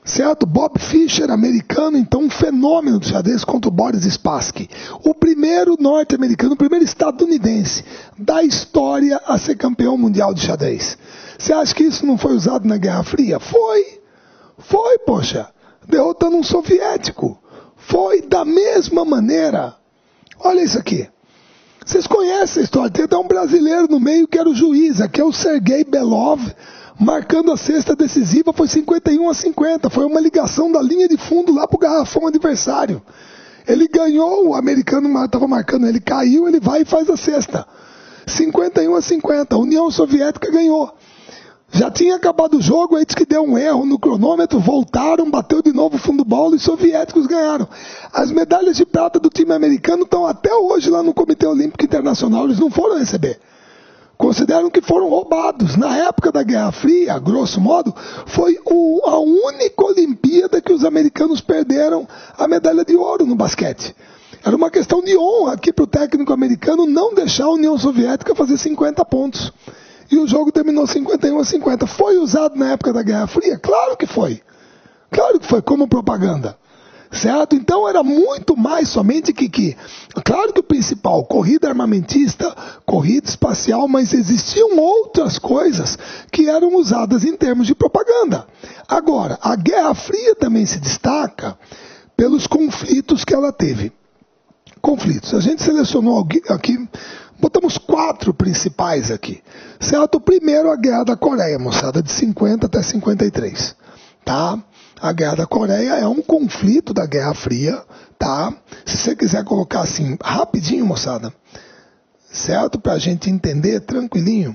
certo? Bob Fischer, americano, então um fenômeno do xadrez contra o Boris Spassky. O primeiro norte-americano, o primeiro estadunidense da história a ser campeão mundial de xadrez. Você acha que isso não foi usado na Guerra Fria? Foi, poxa. Derrotando um soviético. Foi da mesma maneira. Olha isso aqui. Vocês conhecem a história. Tem até um brasileiro no meio que era o juiz. Aqui é o Sergei Belov, marcando a cesta decisiva. Foi 51-50. Foi uma ligação da linha de fundo lá para o garrafão adversário. Ele ganhou, o americano estava marcando, ele caiu, ele vai e faz a cesta. 51-50. A União Soviética ganhou. Já tinha acabado o jogo, aí diz que deu um erro no cronômetro, voltaram, bateu de novo o fundo bola e os soviéticos ganharam. As medalhas de prata do time americano estão até hoje lá no Comitê Olímpico Internacional, eles não foram receber. Consideram que foram roubados. Na época da Guerra Fria, grosso modo, foi a única Olimpíada que os americanos perderam a medalha de ouro no basquete. Era uma questão de honra aqui para o técnico americano não deixar a União Soviética fazer 50 pontos. E o jogo terminou 51-50. Foi usado na época da Guerra Fria? Claro que foi. Claro que foi, como propaganda. Certo? Então era muito mais somente que claro que o principal, corrida armamentista, corrida espacial, mas existiam outras coisas que eram usadas em termos de propaganda. Agora, a Guerra Fria também se destaca pelos conflitos que ela teve. Conflitos. A gente selecionou aqui, botamos 4 principais aqui. Certo? O primeiro, a Guerra da Coreia, moçada, de 50 até 53. Tá? A Guerra da Coreia é um conflito da Guerra Fria, tá? Se você quiser colocar assim, rapidinho, moçada, certo? Pra gente entender, tranquilinho.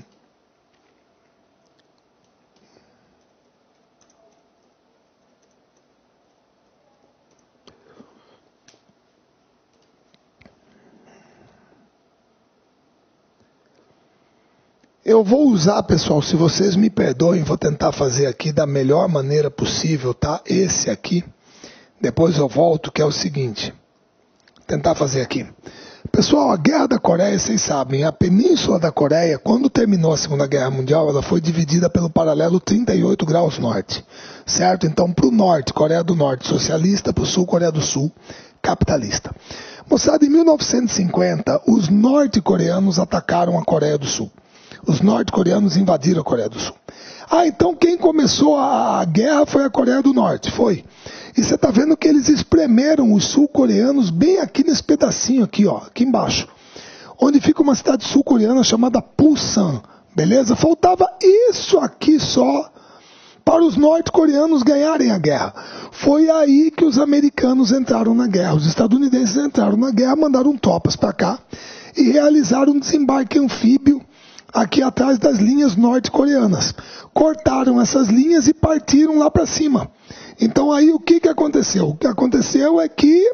Eu vou usar, pessoal, se vocês me perdoem, vou tentar fazer aqui da melhor maneira possível, tá? Esse aqui, depois eu volto, que é o seguinte. Tentar fazer aqui. Pessoal, a Guerra da Coreia, vocês sabem, a Península da Coreia, quando terminou a Segunda Guerra Mundial, ela foi dividida pelo paralelo 38 graus norte, certo? Então, para o norte, Coreia do Norte, socialista, para o sul, Coreia do Sul, capitalista. Moçada, em 1950, os norte-coreanos atacaram a Coreia do Sul. Os norte-coreanos invadiram a Coreia do Sul. Então quem começou a guerra foi a Coreia do Norte, foi. E você está vendo que eles espremeram os sul-coreanos bem aqui nesse pedacinho aqui, ó, aqui embaixo. Onde fica uma cidade sul-coreana chamada Pusan, beleza? Faltava isso aqui só para os norte-coreanos ganharem a guerra. Foi aí que os americanos entraram na guerra. Os estadunidenses entraram na guerra, mandaram tropas para cá e realizaram um desembarque anfíbio aqui atrás das linhas norte-coreanas. Cortaram essas linhas e partiram lá para cima. Então aí o que aconteceu? O que aconteceu é que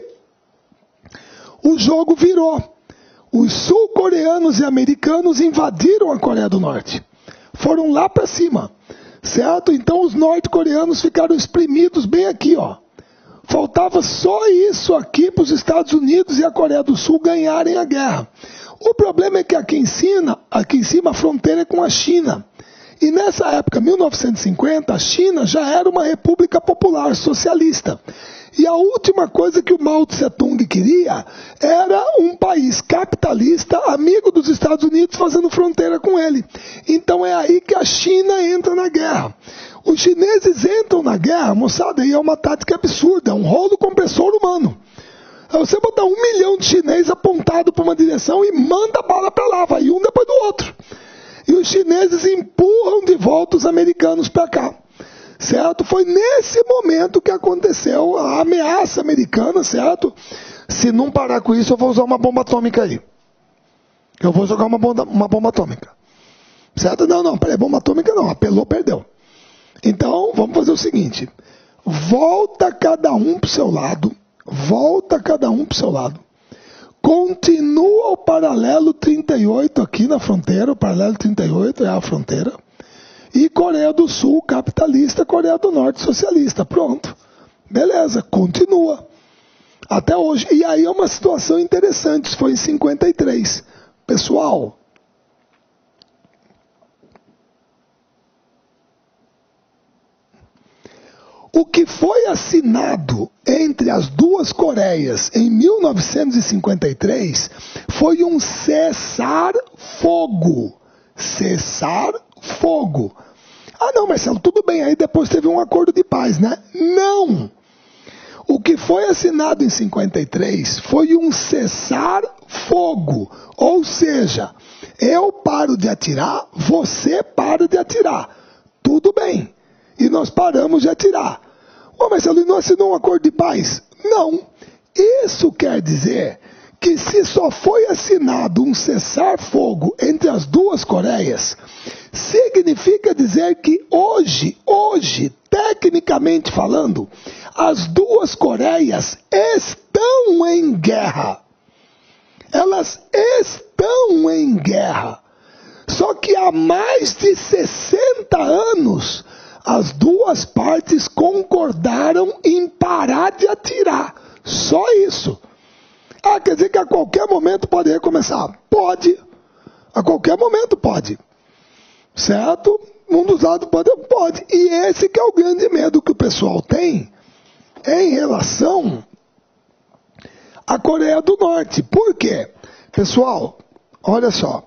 o jogo virou. Os sul-coreanos e americanos invadiram a Coreia do Norte. Foram lá para cima. Certo? Então os norte-coreanos ficaram espremidos bem aqui, ó. Faltava só isso aqui para os Estados Unidos e a Coreia do Sul ganharem a guerra. O problema é que aqui em cima a fronteira é com a China. E nessa época, 1950, a China já era uma república popular socialista. E a última coisa que o Mao Tse-tung queria era um país capitalista, amigo dos Estados Unidos, fazendo fronteira com ele. Então é aí que a China entra na guerra. Os chineses entram na guerra, moçada, e é uma tática absurda, é um rolo compressor humano. Você botar 1 milhão de chineses apontado para uma direção e manda a bala para lá, vai um depois do outro. E os chineses empurram de volta os americanos para cá. Certo? Foi nesse momento que aconteceu a ameaça americana, certo? Se não parar com isso, eu vou usar uma bomba atômica aí. Eu vou jogar uma bomba atômica. Certo? Não, peraí, bomba atômica não, apelou, perdeu. Então, vamos fazer o seguinte. Volta cada um para o seu lado. Volta cada um para o seu lado. Continua o paralelo 38 aqui na fronteira. O paralelo 38 é a fronteira. E Coreia do Sul capitalista, Coreia do Norte socialista. Pronto. Beleza, continua. Até hoje. E aí é uma situação interessante. Isso foi em 53. Pessoal, O que foi assinado entre as duas Coreias em 1953 foi um cessar-fogo. Cessar-fogo. Ah, não, Marcelo, tudo bem, aí depois teve um acordo de paz, né? Não! O que foi assinado em 53 foi um cessar-fogo. Ou seja, eu paro de atirar, você para de atirar. Tudo bem. E nós paramos de atirar. Ô Marcelo, e não assinou um acordo de paz? Não. Isso quer dizer que se só foi assinado um cessar-fogo entre as duas Coreias, significa dizer que hoje, tecnicamente falando, as duas Coreias estão em guerra. Elas estão em guerra. Só que há mais de 60 anos, as duas partes concordaram em parar de atirar. Só isso. Ah, quer dizer que a qualquer momento pode recomeçar? Pode. A qualquer momento pode. Certo? Um dos lados pode. E esse que é o grande medo que o pessoal tem em relação à Coreia do Norte. Por quê? Pessoal, olha só.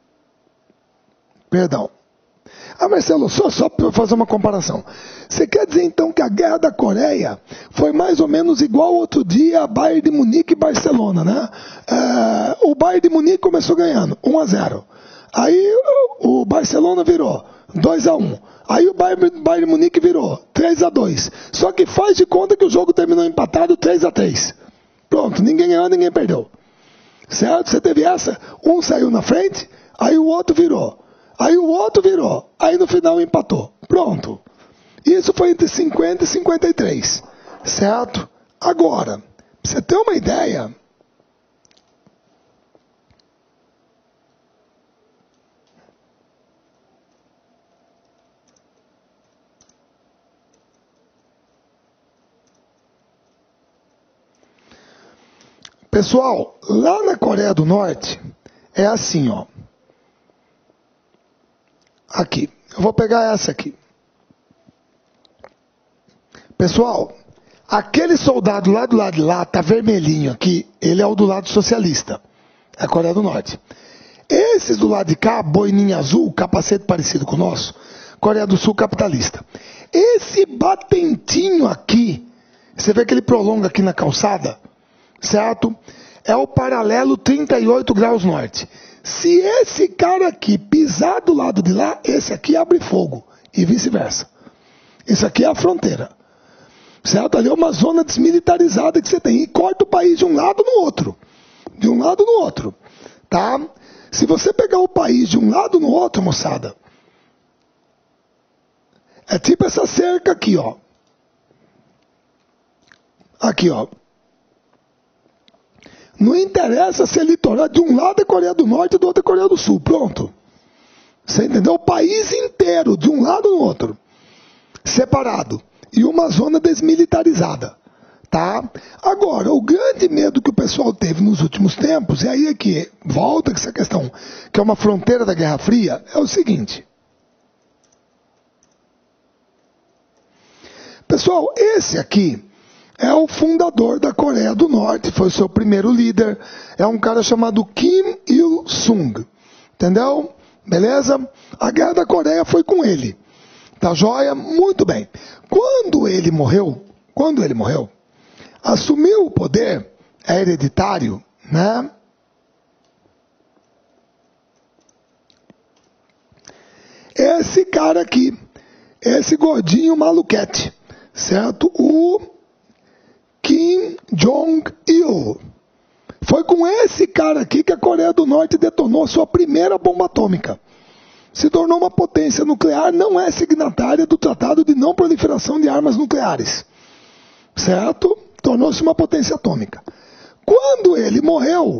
Perdão. Ah, Marcelo, só para fazer uma comparação. Você quer dizer então que a Guerra da Coreia foi mais ou menos igual outro dia a Bayern de Munique e Barcelona, né? O Bayern de Munique começou ganhando 1-0. Aí o Barcelona virou 2-1. Aí o Bayern de Munique virou 3-2. Só que faz de conta que o jogo terminou empatado 3-3. Pronto, ninguém ganhou, ninguém perdeu. Certo? Você teve essa, um saiu na frente, aí o outro virou. Aí o outro virou, aí no final empatou. Pronto. Isso foi entre 50 e 53. Certo? Agora, pra você ter uma ideia, pessoal, lá na Coreia do Norte, é assim, ó. Aqui, eu vou pegar essa aqui. Pessoal, aquele soldado lá do lado de lá, tá vermelhinho aqui, ele é o do lado socialista, é a Coreia do Norte. Esses do lado de cá, boininha azul, capacete parecido com o nosso, Coreia do Sul capitalista. Esse batentinho aqui, você vê que ele prolonga aqui na calçada, certo? É o paralelo 38 graus norte. Se esse cara aqui pisar do lado de lá, esse aqui abre fogo. E vice-versa. Isso aqui é a fronteira. Certo? Ali é uma zona desmilitarizada que você tem. E corta o país de um lado no outro. De um lado no outro. Tá? Se você pegar o país de um lado no outro, moçada, é tipo essa cerca aqui, ó. Aqui, ó. Não interessa se é litoral, de um lado é Coreia do Norte e do outro é Coreia do Sul. Pronto. Você entendeu? O país inteiro, de um lado no outro. Separado. E uma zona desmilitarizada. Tá? Agora, o grande medo que o pessoal teve nos últimos tempos, e aí é que volta essa questão, que é uma fronteira da Guerra Fria, é o seguinte. Pessoal, esse aqui é o fundador da Coreia do Norte, foi o seu primeiro líder, é um cara chamado Kim Il-sung, entendeu? Beleza? A Guerra da Coreia foi com ele, tá joia? Muito bem. Quando ele morreu, assumiu o poder, é hereditário, né? Esse cara aqui, esse gordinho maluquete, certo? O Kim Jong-il. Foi com esse cara aqui que a Coreia do Norte detonou sua primeira bomba atômica. Se tornou uma potência nuclear, não é signatária do Tratado de Não Proliferação de Armas Nucleares. Certo? Tornou-se uma potência atômica. Quando ele morreu,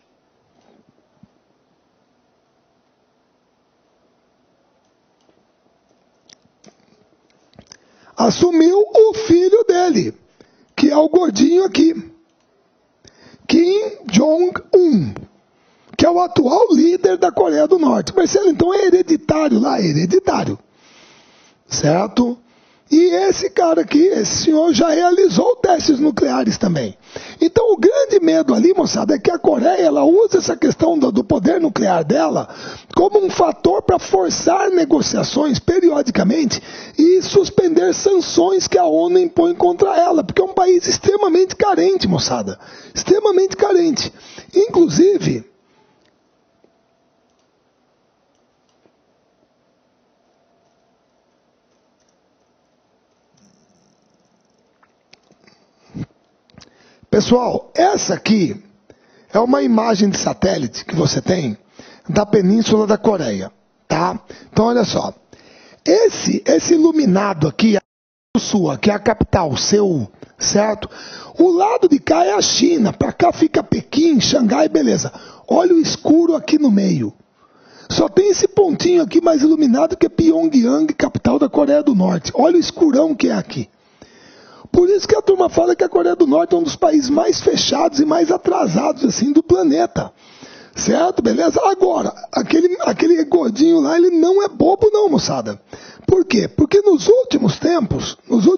assumiu o filho dele, que é o gordinho aqui, Kim Jong-un, que é o atual líder da Coreia do Norte. Marcelo, então é hereditário lá, hereditário. Certo? E esse cara aqui, esse senhor, já realizou testes nucleares também. Então o grande medo ali, moçada, é que a Coreia ela usa essa questão do poder nuclear dela como um fator para forçar negociações periodicamente e suspender sanções que a ONU impõe contra ela, porque é um país extremamente carente, moçada. Extremamente carente. Inclusive... Pessoal, essa aqui é uma imagem de satélite que você tem da Península da Coreia, tá? Então, olha só. Esse iluminado aqui, o Sul, que é a capital, Seul, certo? O lado de cá é a China, para cá fica Pequim, Xangai, beleza. Olha o escuro aqui no meio. Só tem esse pontinho aqui mais iluminado que é Pyongyang, capital da Coreia do Norte. Olha o escurão que é aqui. Por isso que a turma fala que a Coreia do Norte é um dos países mais fechados e mais atrasados assim do planeta. Certo? Beleza? Agora, aquele gordinho lá, ele não é bobo não, moçada. Por quê? Porque nos últimos tempos,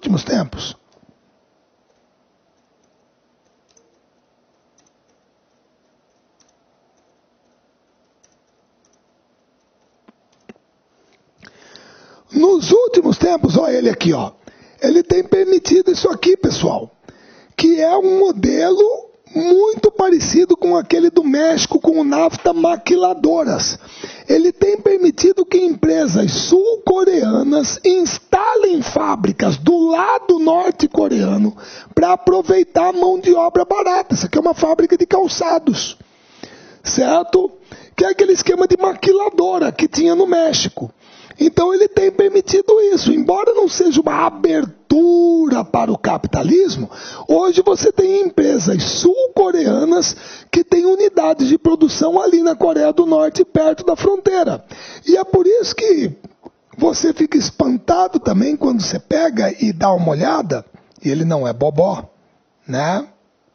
olha ele aqui, ó. Ele tem permitido isso aqui, pessoal, que é um modelo muito parecido com aquele do México, com o NAFTA maquiladoras. Ele tem permitido que empresas sul-coreanas instalem fábricas do lado norte-coreano para aproveitar a mão de obra barata. Isso aqui é uma fábrica de calçados, certo? Que é aquele esquema de maquiladora que tinha no México. Então ele tem permitido isso, embora não seja uma abertura para o capitalismo, hoje você tem empresas sul-coreanas que têm unidades de produção ali na Coreia do Norte, perto da fronteira. E é por isso que você fica espantado também quando você pega e dá uma olhada, e ele não é bobó, né?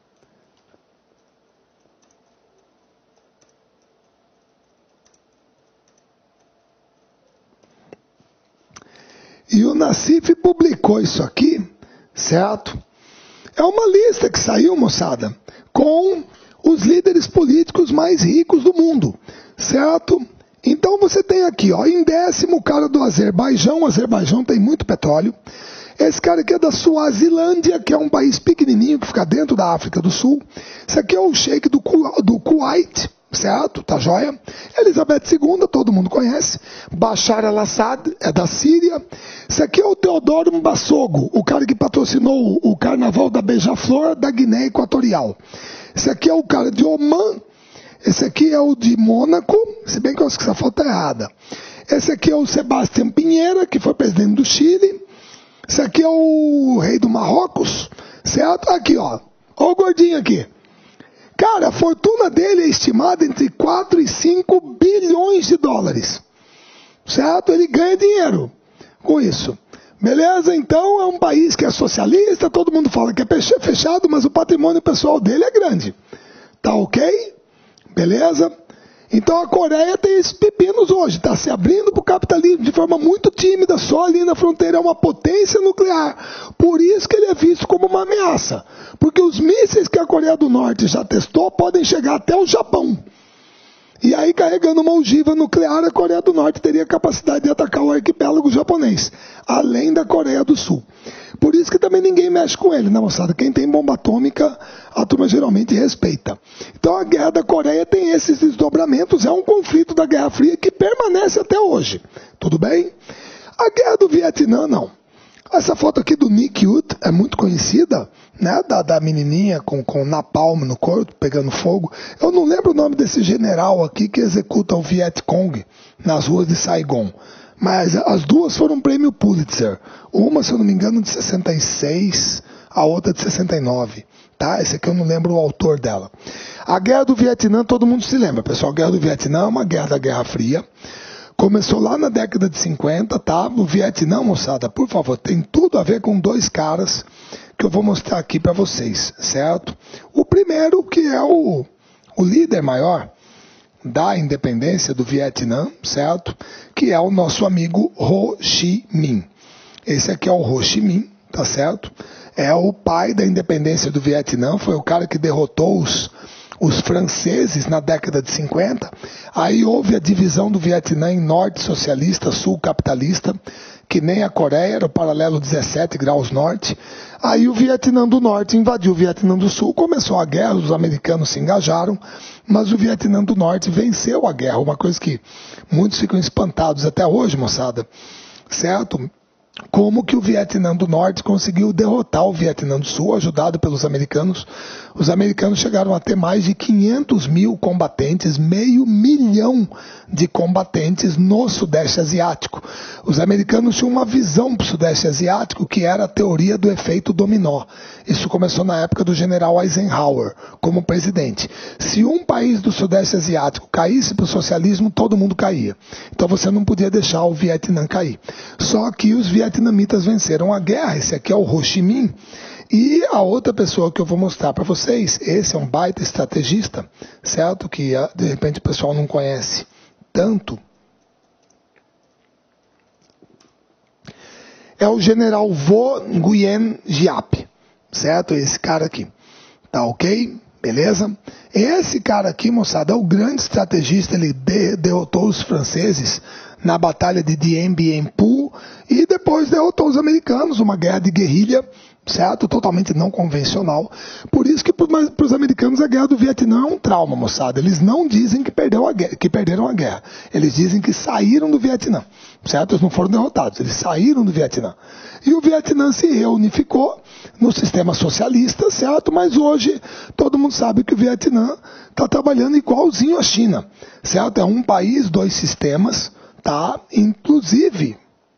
E o Nassif publicou isso aqui, certo? É uma lista que saiu, moçada, com os líderes políticos mais ricos do mundo, certo? Então você tem aqui, ó, em 10º o cara do Azerbaijão. O Azerbaijão tem muito petróleo. Esse cara aqui é da Suazilândia, que é um país pequenininho que fica dentro da África do Sul. Esse aqui é o sheik do Kuwait, certo? Tá joia? Elizabeth II, todo mundo conhece. Bashar al-Assad, é da Síria. Esse aqui é o Teodoro Mbasogo, o cara que patrocinou o carnaval da Beija-Flor da Guiné Equatorial. Esse aqui é o cara de Oman. Esse aqui é o de Mônaco, se bem que eu acho que essa foto é errada. Esse aqui é o Sebastián Pinheira, que foi presidente do Chile. Esse aqui é o rei do Marrocos, certo? Aqui, ó. Ó o gordinho aqui. Cara, a fortuna dele é estimada entre 4 e 5 bilhões de dólares. Certo? Ele ganha dinheiro com isso. Beleza? Então é um país que é socialista, todo mundo fala que é fechado, mas o patrimônio pessoal dele é grande. Tá ok? Beleza? Então a Coreia tem esses pepinos hoje, está se abrindo para o capitalismo de forma muito tímida, só ali na fronteira, é uma potência nuclear. Por isso que ele é visto como uma ameaça. Porque os mísseis que a Coreia do Norte já testou podem chegar até o Japão. E aí, carregando uma ogiva nuclear, a Coreia do Norte teria capacidade de atacar o arquipélago japonês, além da Coreia do Sul. Por isso que também ninguém mexe com ele, né, moçada? Quem tem bomba atômica, a turma geralmente respeita. Então a guerra da Coreia tem esses desdobramentos, é um conflito da Guerra Fria que permanece até hoje. Tudo bem? A guerra do Vietnã, não. Essa foto aqui do Nick Ut é muito conhecida, né? Da menininha com napalm no corpo, pegando fogo. Eu não lembro o nome desse general aqui que executa o Vietcong nas ruas de Saigon. Mas as duas foram prêmio Pulitzer. Uma, se eu não me engano, de 66, a outra de 69. Tá? Esse aqui eu não lembro o autor dela. A Guerra do Vietnã, todo mundo se lembra, pessoal. A Guerra do Vietnã é uma guerra da Guerra Fria. Começou lá na década de 50, tá? O Vietnã, moçada, por favor, tem tudo a ver com dois caras que eu vou mostrar aqui para vocês, certo? O primeiro, que é o líder maior da independência do Vietnã, certo? Que é o nosso amigo Ho Chi Minh. Esse aqui é o Ho Chi Minh, tá certo? É o pai da independência do Vietnã, foi o cara que derrotou os franceses na década de 50. Aí houve a divisão do Vietnã em norte socialista, sul capitalista, que nem a Coreia, era o paralelo 17 graus norte. Aí o Vietnã do Norte invadiu o Vietnã do Sul, começou a guerra, os americanos se engajaram, mas o Vietnã do Norte venceu a guerra, uma coisa que muitos ficam espantados até hoje, moçada, certo? Como que o Vietnã do Norte conseguiu derrotar o Vietnã do Sul, ajudado pelos americanos. Os americanos chegaram a ter mais de 500 mil combatentes, 500 mil de combatentes no Sudeste Asiático. Os americanos tinham uma visão para o Sudeste Asiático que era a teoria do efeito dominó. Isso começou na época do general Eisenhower como presidente. Se um país do Sudeste Asiático caísse para o socialismo, todo mundo caía. Então você não podia deixar o Vietnã cair. Só que os vietnamitas venceram a guerra. Esse aqui é o Ho Chi Minh. E a outra pessoa que eu vou mostrar para vocês, esse é um baita estrategista, certo? Que de repente o pessoal não conhece tanto. É o general Vo Nguyen Giap, certo? Esse cara aqui. Tá ok? Beleza? Esse cara aqui, moçada, é o grande estrategista. Ele derrotou os franceses na batalha de Dien Bien Phu e depois derrotou os americanos, uma guerra de guerrilha, certo? Totalmente não convencional. Por isso que para os americanos a guerra do Vietnã é um trauma, moçada. Eles não dizem que perderam a guerra. Eles dizem que saíram do Vietnã, certo? Eles não foram derrotados, eles saíram do Vietnã. E o Vietnã se reunificou no sistema socialista, certo? Mas hoje todo mundo sabe que o Vietnã está trabalhando igualzinho à China, certo? É um país, dois sistemas, tá? Inclusive,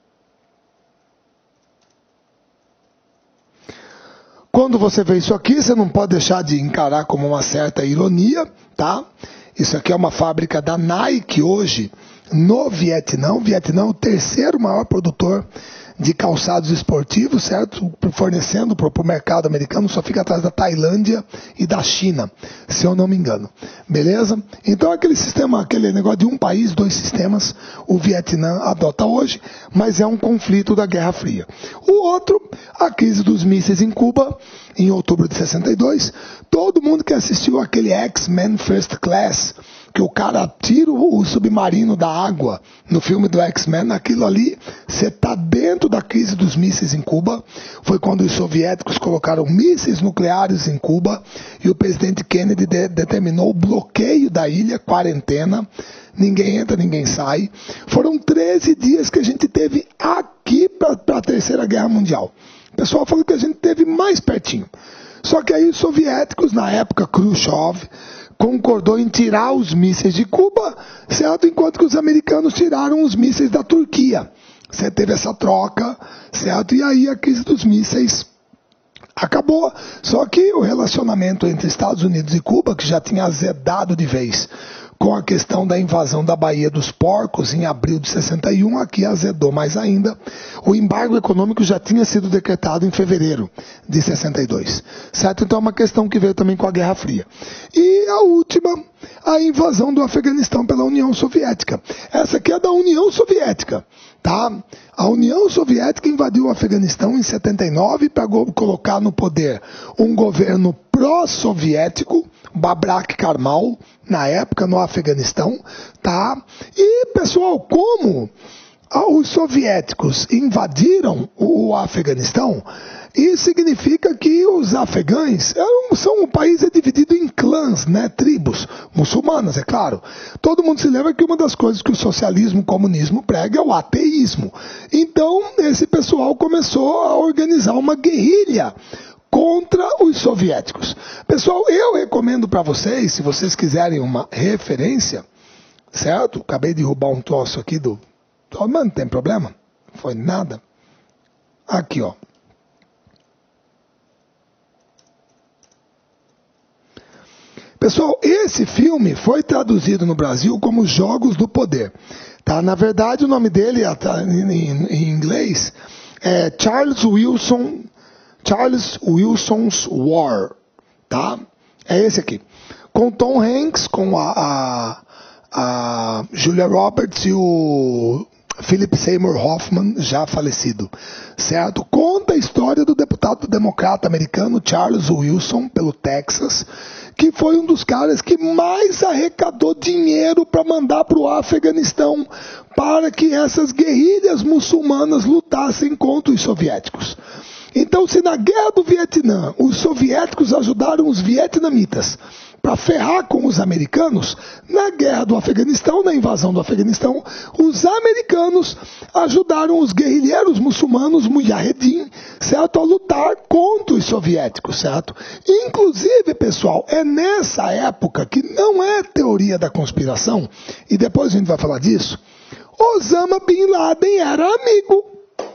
quando você vê isso aqui, você não pode deixar de encarar como uma certa ironia, tá? Isso aqui é uma fábrica da Nike hoje no Vietnã. O Vietnã é o terceiro maior produtor de calçados esportivos, certo? Fornecendo para o mercado americano, só fica atrás da Tailândia e da China, se eu não me engano. Beleza? Então aquele sistema, aquele negócio de um país, dois sistemas, o Vietnã adota hoje, mas é um conflito da Guerra Fria. O outro, a crise dos mísseis em Cuba, em outubro de 62. Todo mundo que assistiu aquele X-Men First Class, que o cara tira o submarino da água no filme do X-Men, aquilo ali, você está dentro da crise dos mísseis em Cuba. Foi quando os soviéticos colocaram mísseis nucleares em Cuba e o presidente Kennedy determinou o bloqueio da ilha, quarentena, ninguém entra, ninguém sai. Foram 13 dias que a gente teve aqui para a Terceira Guerra Mundial. O pessoal falou que a gente teve mais pertinho. Só que aí os soviéticos, na época Khrushchev, concordou em tirar os mísseis de Cuba, certo? Enquanto que os americanos tiraram os mísseis da Turquia. Você teve essa troca, certo? E aí a crise dos mísseis acabou. Só que o relacionamento entre Estados Unidos e Cuba, que já tinha azedado de vez com a questão da invasão da Baía dos Porcos em abril de 61, aqui azedou mais ainda. O embargo econômico já tinha sido decretado em fevereiro de 62, certo? Então é uma questão que veio também com a Guerra Fria. E a última, a invasão do Afeganistão pela União Soviética. Essa aqui é da União Soviética, tá? A União Soviética invadiu o Afeganistão em 79 para colocar no poder um governo pró-soviético, Babrak Karmal, na época no Afeganistão, tá? E, pessoal, como os soviéticos invadiram o Afeganistão, isso significa que os afegães o país é dividido em clãs, né, tribos muçulmanas, é claro. Todo mundo se lembra que uma das coisas que o socialismo e o comunismo prega é o ateísmo. Então, esse pessoal começou a organizar uma guerrilha contra os soviéticos. Pessoal, eu recomendo para vocês, se vocês quiserem uma referência, certo? Acabei de roubar um troço aqui do... Mas não tem problema, não foi nada. Aqui, ó. Pessoal, esse filme foi traduzido no Brasil como Jogos do Poder. Tá? Na verdade, o nome dele em inglês é Charles Wilson's War, tá? É esse aqui. Com Tom Hanks, com a Julia Roberts e o Philip Seymour Hoffman, já falecido, certo? Conta a história do deputado democrata americano Charles Wilson, pelo Texas, que foi um dos caras que mais arrecadou dinheiro para mandar para o Afeganistão, para que essas guerrilhas muçulmanas lutassem contra os soviéticos. Então, se na Guerra do Vietnã os soviéticos ajudaram os vietnamitas para ferrar com os americanos, na Guerra do Afeganistão, na invasão do Afeganistão, os americanos ajudaram os guerrilheiros muçulmanos, Mujahedin, certo, a lutar contra os soviéticos, certo? Inclusive, pessoal, é nessa época que não é teoria da conspiração, e depois a gente vai falar disso, Osama Bin Laden era amigo.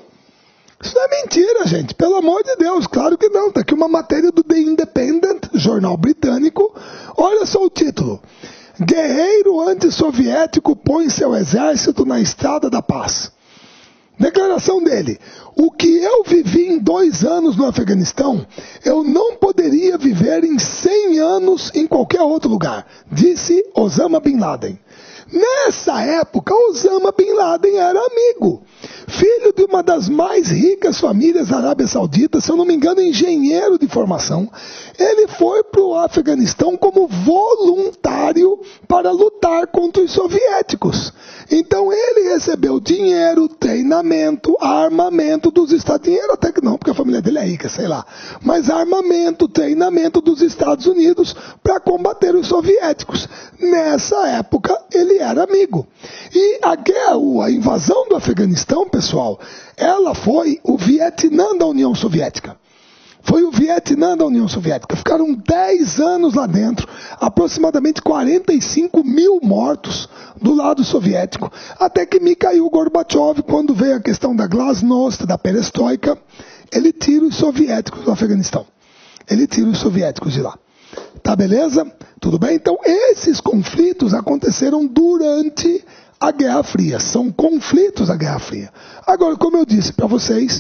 Isso não é mentira, gente, pelo amor de Deus, claro que não. Está aqui uma matéria do The Independent, jornal britânico. Olha só o título: Guerreiro antissoviético põe seu exército na estrada da paz. Declaração dele: o que eu vivi em 2 anos no Afeganistão, eu não poderia viver em 100 anos em qualquer outro lugar, disse Osama Bin Laden. Nessa época, Osama Bin Laden era amigo, filho de uma das mais ricas famílias da Arábia Saudita, se eu não me engano, engenheiro de formação. Ele foi para o Afeganistão como voluntário para lutar contra os soviéticos. Então ele recebeu dinheiro, treinamento, armamento dos Estados Unidos, até que não, porque a família dele é rica, sei lá, mas armamento, treinamento dos Estados Unidos para combater os soviéticos. Nessa época ele era amigo. E a guerra, a invasão do Afeganistão, pessoal, ela foi o Vietnã da União Soviética. Foi o Vietnã da União Soviética. Ficaram 10 anos lá dentro, aproximadamente 45 mil mortos do lado soviético, até que Mikhail Gorbachev, quando veio a questão da glasnost, da perestroika, ele tira os soviéticos do Afeganistão. Ele tira os soviéticos de lá. Tá beleza? Tudo bem? Então, esses conflitos aconteceram durante a Guerra Fria. São conflitos da Guerra Fria. Agora, como eu disse para vocês,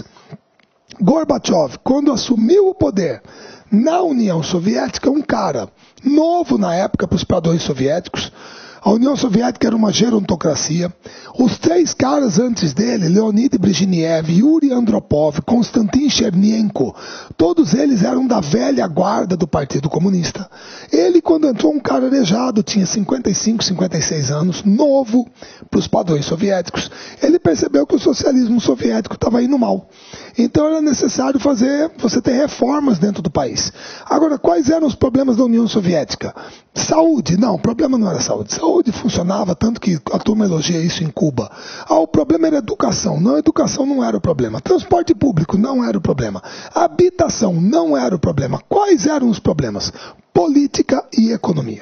Gorbachev, quando assumiu o poder na União Soviética, um cara novo na época para os padrões soviéticos. A União Soviética era uma gerontocracia. Os 3 caras antes dele, Leonid Brezhnev, Yuri Andropov, Konstantin Chernenko, todos eles eram da velha guarda do Partido Comunista. Ele, quando entrou, um cara arejado, tinha 55, 56 anos, novo para os padrões soviéticos. Ele percebeu que o socialismo soviético estava indo mal. Então era necessário você ter reformas dentro do país. Agora, quais eram os problemas da União Soviética? Saúde? Não, o problema não era saúde. Saúde funcionava, tanto que a turma elogia isso em Cuba. O problema era educação. Não, educação não era o problema. Transporte público não era o problema. Habitação não era o problema. Quais eram os problemas? Política e economia.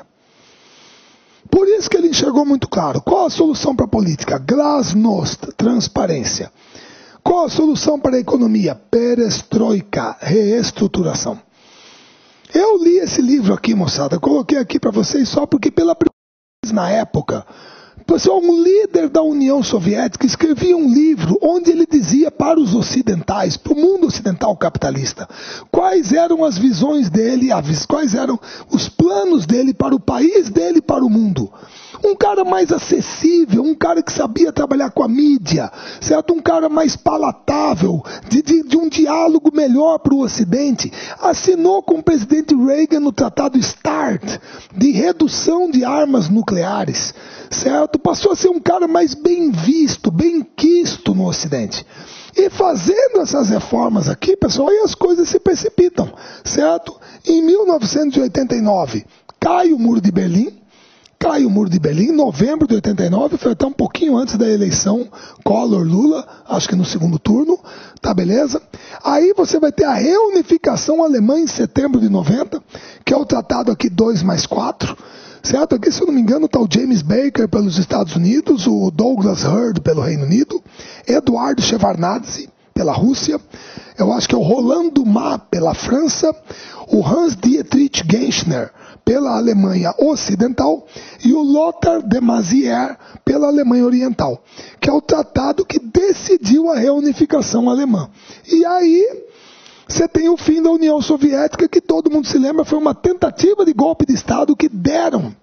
Por isso que ele enxergou muito claro. Qual a solução para a política? Glasnost, transparência. Qual a solução para a economia? Perestroika, reestruturação. Eu li esse livro aqui, moçada, eu coloquei aqui para vocês só porque pela primeira vez na época, pessoal, um líder da União Soviética escrevia um livro onde ele dizia para os ocidentais, para o mundo ocidental capitalista, quais eram as visões dele, quais eram os planos dele para o país dele e para o mundo. Um cara mais acessível, um cara que sabia trabalhar com a mídia, certo? Um cara mais palatável, de um diálogo melhor para o Ocidente. Assinou com o presidente Reagan no Tratado START, de redução de armas nucleares, certo? Passou a ser um cara mais bem visto, bem quisto no Ocidente. E fazendo essas reformas aqui, pessoal, aí as coisas se precipitam, certo? Em 1989, cai o Muro de Berlim. Cai o Muro de Berlim, em novembro de 89, foi até um pouquinho antes da eleição Collor-Lula, acho que no segundo turno, tá beleza? Aí você vai ter a reunificação alemã em setembro de 90, que é o tratado aqui 2+4, certo? Aqui, se eu não me engano, está o James Baker pelos Estados Unidos, o Douglas Hurd pelo Reino Unido, Eduardo Shevardnadze pela Rússia, eu acho que é o Roland Dumas pela França, o Hans-Dietrich Genscher pela Alemanha Ocidental e o Lothar de Maizière pela Alemanha Oriental, que é o tratado que decidiu a reunificação alemã. E aí você tem o fim da União Soviética, que todo mundo se lembra, foi uma tentativa de golpe de Estado que deram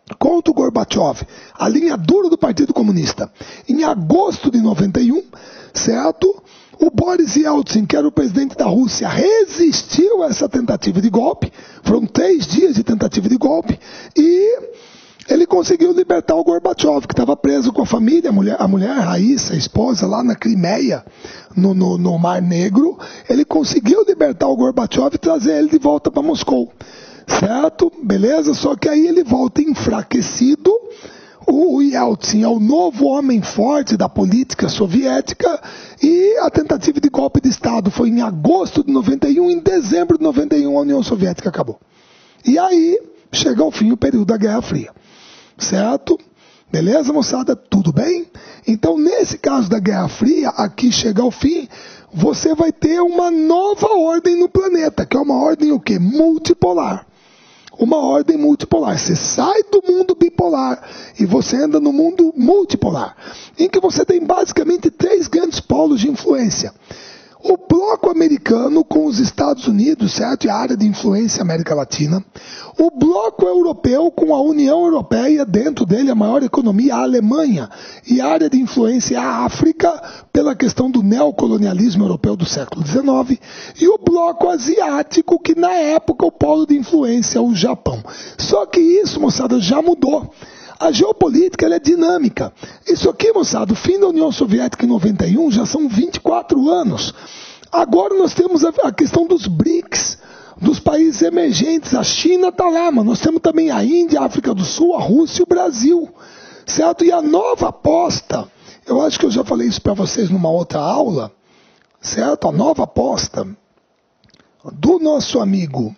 contra o Gorbachev, a linha dura do Partido Comunista. Em agosto de 91, certo? O Boris Yeltsin, que era o presidente da Rússia, resistiu a essa tentativa de golpe. Foram 3 dias de tentativa de golpe. E ele conseguiu libertar o Gorbachev, que estava preso com a família, a mulher Raíssa, a esposa, lá na Crimeia, no Mar Negro. Ele conseguiu libertar o Gorbachev e trazer ele de volta para Moscou. Certo? Beleza? Só que aí ele volta enfraquecido. O Yeltsin é o novo homem forte da política soviética e a tentativa de golpe de Estado foi em agosto de 91, em dezembro de 91 a União Soviética acabou. E aí chega ao fim o período da Guerra Fria. Certo? Beleza, moçada? Tudo bem? Então, nesse caso da Guerra Fria, aqui chega ao fim, você vai ter uma nova ordem no planeta, que é uma ordem o quê? Multipolar. Uma ordem multipolar. Você sai do mundo bipolar e você anda no mundo multipolar, em que você tem basicamente 3 grandes polos de influência. O bloco americano com os Estados Unidos, certo? E a área de influência América Latina. O bloco europeu com a União Europeia, dentro dele a maior economia, a Alemanha. E a área de influência a África, pela questão do neocolonialismo europeu do século XIX. E o bloco asiático, que na época o polo de influência é o Japão. Só que isso, moçada, já mudou. A geopolítica ela é dinâmica. Isso aqui, moçada, o fim da União Soviética em 91 já são 24 anos. Agora nós temos a questão dos BRICS, dos países emergentes. A China está lá, mas nós temos também a Índia, a África do Sul, a Rússia e o Brasil. Certo? E a nova aposta, eu acho que eu já falei isso para vocês numa outra aula, certo? A nova aposta do nosso amigo,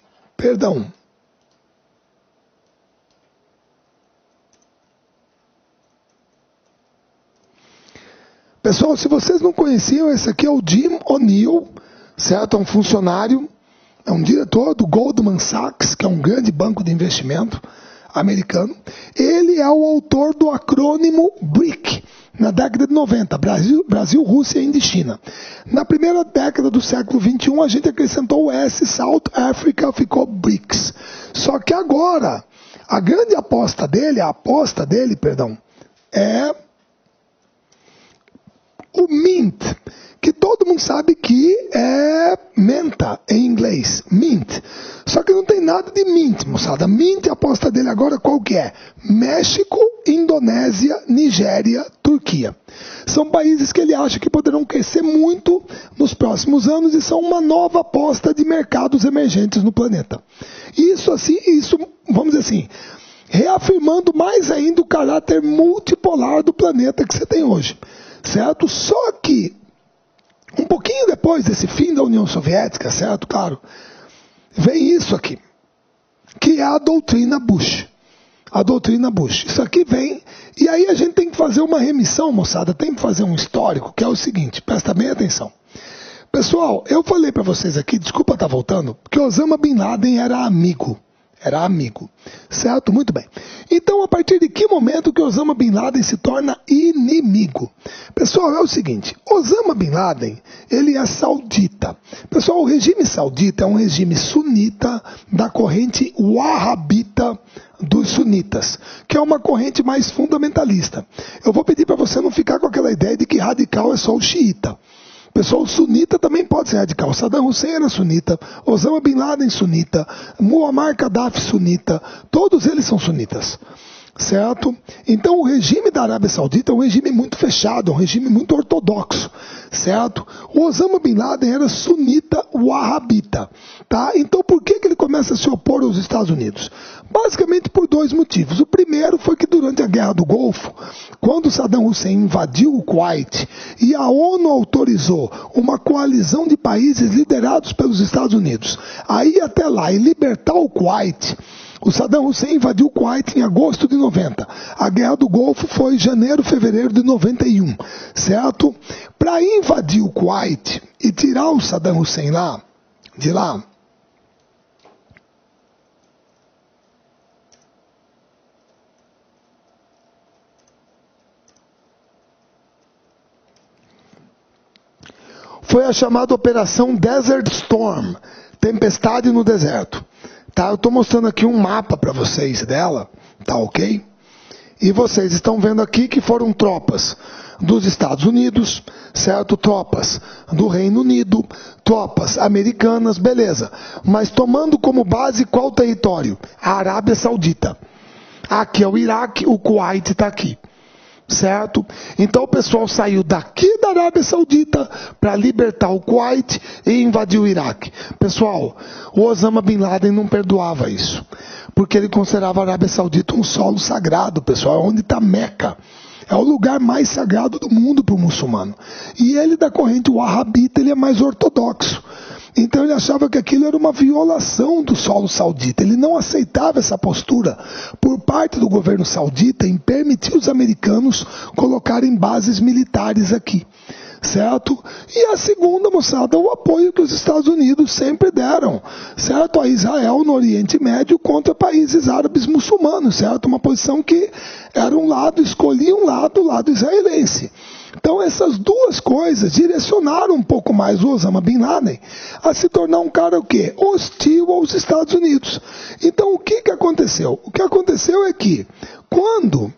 Pessoal, se vocês não conheciam, esse aqui é o Jim O'Neill, certo? É um funcionário, é um diretor do Goldman Sachs, que é um grande banco de investimento americano. Ele é o autor do acrônimo BRIC, na década de 90, Brasil, Rússia, Índia e China. Na primeira década do século XXI, a gente acrescentou o S, South Africa, ficou BRICS. Só que agora, a grande aposta dele, é o MINT, que todo mundo sabe que é menta em inglês, MINT. Só que não tem nada de MINT, moçada. MINT, a aposta dele agora qual que é? México, Indonésia, Nigéria, Turquia. São países que ele acha que poderão crescer muito nos próximos anos e são uma nova aposta de mercados emergentes no planeta. Isso, vamos dizer assim, reafirmando mais ainda o caráter multipolar do planeta que você tem hoje. Certo? Só que, um pouquinho depois desse fim da União Soviética, certo? Claro, vem isso aqui, que é a doutrina Bush. A doutrina Bush. Isso aqui vem, e aí a gente tem que fazer uma remissão, moçada, tem que fazer um histórico, que é o seguinte, presta bem atenção. Pessoal, eu falei para vocês aqui, desculpa estar voltando, que Osama Bin Laden era amigo. Certo? Muito bem. Então, a partir de que momento que Osama Bin Laden se torna inimigo? Pessoal, é o seguinte, Osama Bin Laden, ele é saudita. Pessoal, o regime saudita é um regime sunita da corrente wahhabita dos sunitas, que é uma corrente mais fundamentalista. Eu vou pedir para você não ficar com aquela ideia de que radical é só o xiita. Pessoal, sunita também pode ser radical. Saddam Hussein era sunita, Osama Bin Laden sunita, Muammar Gaddafi sunita, todos eles são sunitas. Certo? Então o regime da Arábia Saudita é um regime muito fechado, é um regime muito ortodoxo. Certo? O Osama Bin Laden era sunita wahhabita. Tá? Então por que ele começa a se opor aos Estados Unidos? Basicamente por 2 motivos. O primeiro foi que durante a Guerra do Golfo, quando Saddam Hussein invadiu o Kuwait e a ONU autorizou uma coalizão de países liderados pelos Estados Unidos a ir até lá e libertar o Kuwait, o Saddam Hussein invadiu o Kuwait em agosto de 90. A Guerra do Golfo foi em janeiro, fevereiro de 91. Certo? Para invadir o Kuwait e tirar o Saddam Hussein de lá, foi a chamada Operação Desert Storm, Tempestade no Deserto. Tá? Eu estou mostrando aqui um mapa para vocês dela, tá ok? E vocês estão vendo aqui que foram tropas dos Estados Unidos, certo? Tropas do Reino Unido, tropas americanas, beleza. Mas tomando como base qual território? A Arábia Saudita. Aqui é o Iraque, o Kuwait está aqui. Certo? Então o pessoal saiu daqui da Arábia Saudita para libertar o Kuwait e invadir o Iraque. Pessoal, o Osama Bin Laden não perdoava isso. Porque ele considerava a Arábia Saudita um solo sagrado, pessoal. É onde está Meca. É o lugar mais sagrado do mundo para o muçulmano. E ele, da corrente wahhabita, ele é mais ortodoxo. Então ele achava que aquilo era uma violação do solo saudita. Ele não aceitava essa postura por parte do governo saudita em permitir os americanos colocarem bases militares aqui. Certo? E a segunda, moçada, o apoio que os Estados Unidos sempre deram, certo? A Israel no Oriente Médio contra países árabes muçulmanos, certo? Uma posição que era um lado, escolhia um lado, o lado israelense. Então essas duas coisas direcionaram um pouco mais o Osama Bin Laden a se tornar um cara o quê? Hostil aos Estados Unidos. Então o que aconteceu? O que aconteceu é que quando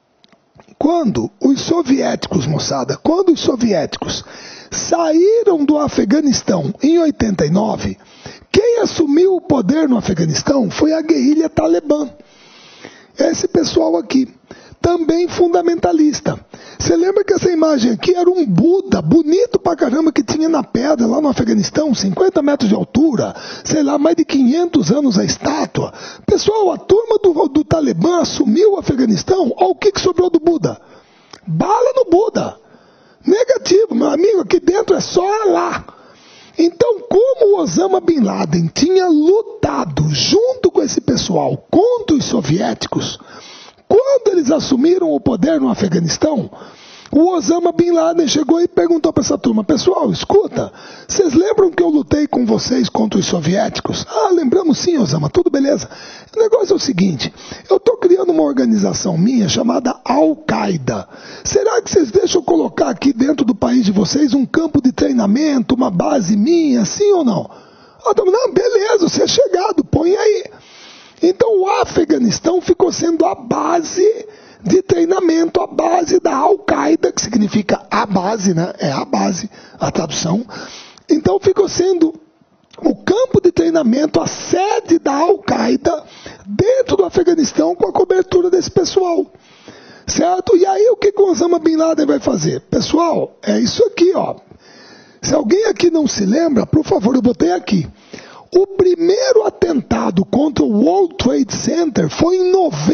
os soviéticos, moçada, quando os soviéticos saíram do Afeganistão em 89, quem assumiu o poder no Afeganistão foi a guerrilha Talibã. Esse pessoal aqui, também fundamentalista. Você lembra que essa imagem aqui era um Buda, bonito pra caramba, que tinha na pedra lá no Afeganistão, 50 metros de altura, sei lá, mais de 500 anos a estátua. Pessoal, a turma do Talibã assumiu o Afeganistão, olha o que sobrou do Buda. Bala no Buda. Negativo, meu amigo, aqui dentro é só Alá. Então, como o Osama Bin Laden tinha lutado junto com esse pessoal contra os soviéticos, quando eles assumiram o poder no Afeganistão, o Osama Bin Laden chegou e perguntou para essa turma: pessoal, escuta, vocês lembram que eu lutei com vocês contra os soviéticos? Ah, lembramos sim, Osama, tudo beleza. O negócio é o seguinte, eu estou criando uma organização minha chamada Al-Qaeda. Será que vocês deixam eu colocar aqui dentro do país de vocês um campo de treinamento, uma base minha, sim ou não? Ah, não, beleza, você é chegado, põe aí. Então o Afeganistão ficou sendo a base de treinamento, a base da Al-Qaeda, que significa a base, né? É a base, a tradução. Então ficou sendo o campo de treinamento, a sede da Al-Qaeda dentro do Afeganistão com a cobertura desse pessoal. Certo? E aí o que o Osama Bin Laden vai fazer? Pessoal, é isso aqui, ó. Se alguém aqui não se lembra, por favor, eu botei aqui. O primeiro atentado contra o World Trade Center foi em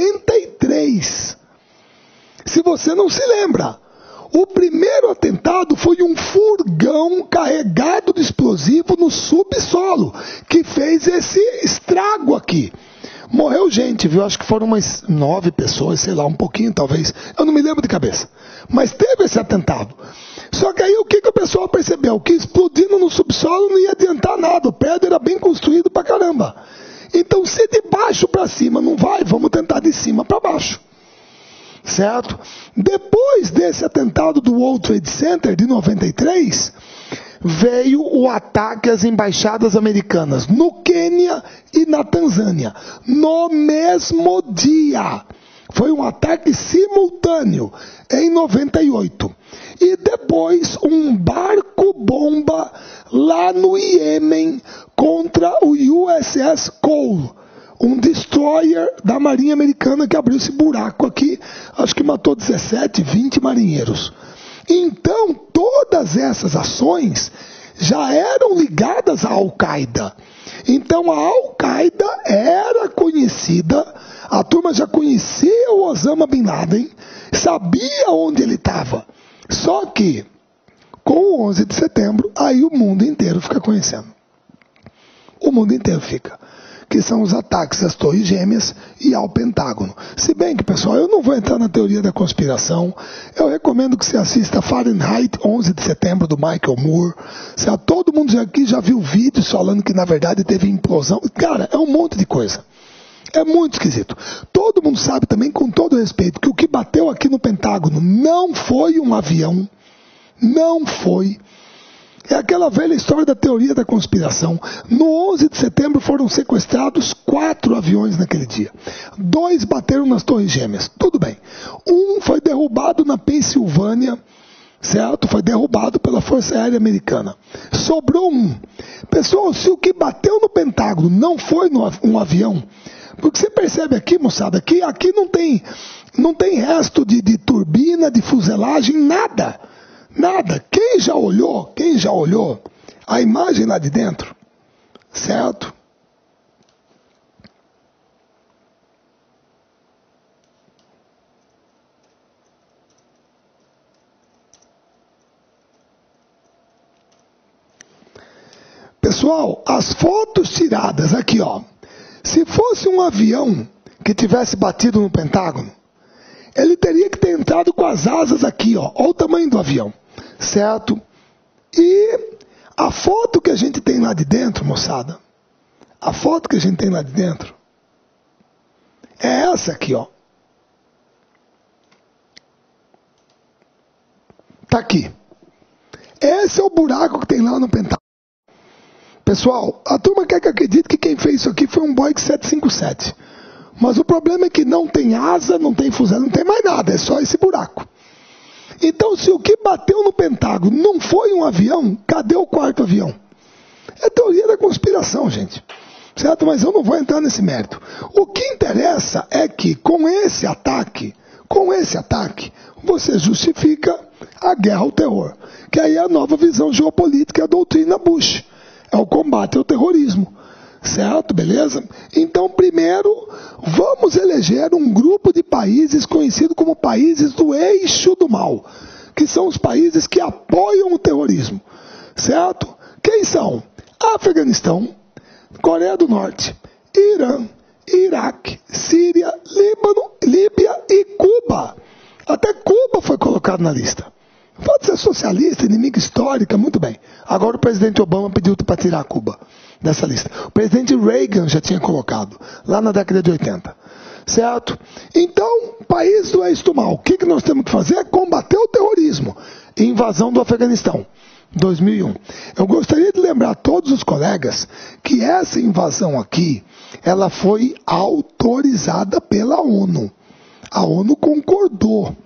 93. Se você não se lembra, o primeiro atentado foi um furgão carregado de explosivo no subsolo, que fez esse estrago aqui. Morreu gente, viu? Acho que foram umas 9 pessoas, sei lá, um pouquinho talvez. Eu não me lembro de cabeça. Mas teve esse atentado. Só que aí o que o pessoal percebeu? Que explodindo no subsolo não ia adiantar nada. O prédio era bem construído pra caramba. Então se de baixo para cima não vai, vamos tentar de cima para baixo. Certo? Depois desse atentado do World Trade Center de 93, veio o ataque às embaixadas americanas no Quênia e na Tanzânia. No mesmo dia. Foi um ataque simultâneo em 98. E depois um barco-bomba lá no Iêmen contra o USS Cole, um destroyer da Marinha Americana que abriu esse buraco aqui, acho que matou 17, 20 marinheiros. Então, todas essas ações já eram ligadas à Al-Qaeda. Então, a Al-Qaeda era conhecida, a turma já conhecia o Osama Bin Laden, sabia onde ele estava. Só que, com o 11 de setembro, aí o mundo inteiro fica conhecendo. O mundo inteiro fica. Que são os ataques às Torres Gêmeas e ao Pentágono. Se bem que, pessoal, eu não vou entrar na teoria da conspiração. Eu recomendo que você assista Fahrenheit 11 de setembro, do Michael Moore. Todo mundo aqui já viu vídeos falando que, na verdade, teve implosão. Cara, é um monte de coisa. É muito esquisito. Todo mundo sabe também, com todo respeito, que o que bateu aqui no Pentágono não foi um avião. Não foi. É aquela velha história da teoria da conspiração. No 11 de setembro foram sequestrados 4 aviões naquele dia. 2 bateram nas Torres Gêmeas. Tudo bem. Um foi derrubado na Pensilvânia, certo? Foi derrubado pela Força Aérea Americana. Sobrou um. Pessoal, se o que bateu no Pentágono não foi um avião, porque você percebe aqui, moçada, que aqui não tem resto de turbina, de fuselagem, nada. Nada. Quem já olhou a imagem lá de dentro, certo? Pessoal, as fotos tiradas aqui, ó. Se fosse um avião que tivesse batido no Pentágono, ele teria que ter entrado com as asas aqui, ó. Olha o tamanho do avião, certo? E a foto que a gente tem lá de dentro, moçada, a foto que a gente tem lá de dentro é essa aqui, ó. Tá aqui. Esse é o buraco que tem lá no Pentágono. Pessoal, a turma quer que acredite que quem fez isso aqui foi um Boeing 757. Mas o problema é que não tem asa, não tem fusela, não tem mais nada, é só esse buraco. Então, se o que bateu no Pentágono não foi um avião, cadê o 4º avião? É teoria da conspiração, gente. Certo? Mas eu não vou entrar nesse mérito. O que interessa é que com esse ataque, você justifica a guerra ao terror. Que aí é a nova visão geopolítica, a doutrina Bush. É o combate ao terrorismo. Certo? Beleza? Então, primeiro, vamos eleger um grupo de países conhecido como países do eixo do mal, que são os países que apoiam o terrorismo. Certo? Quem são? Afeganistão, Coreia do Norte, Irã, Iraque, Síria, Líbano, Líbia e Cuba. Até Cuba foi colocado na lista. Pode ser socialista, inimiga histórica, muito bem. Agora o presidente Obama pediu para tirar Cuba dessa lista. O presidente Reagan já tinha colocado, lá na década de 80. Certo? Então, país do eixo do mal. O que nós temos que fazer é combater o terrorismo. Invasão do Afeganistão, 2001. Eu gostaria de lembrar a todos os colegas que essa invasão aqui, ela foi autorizada pela ONU. A ONU concordou.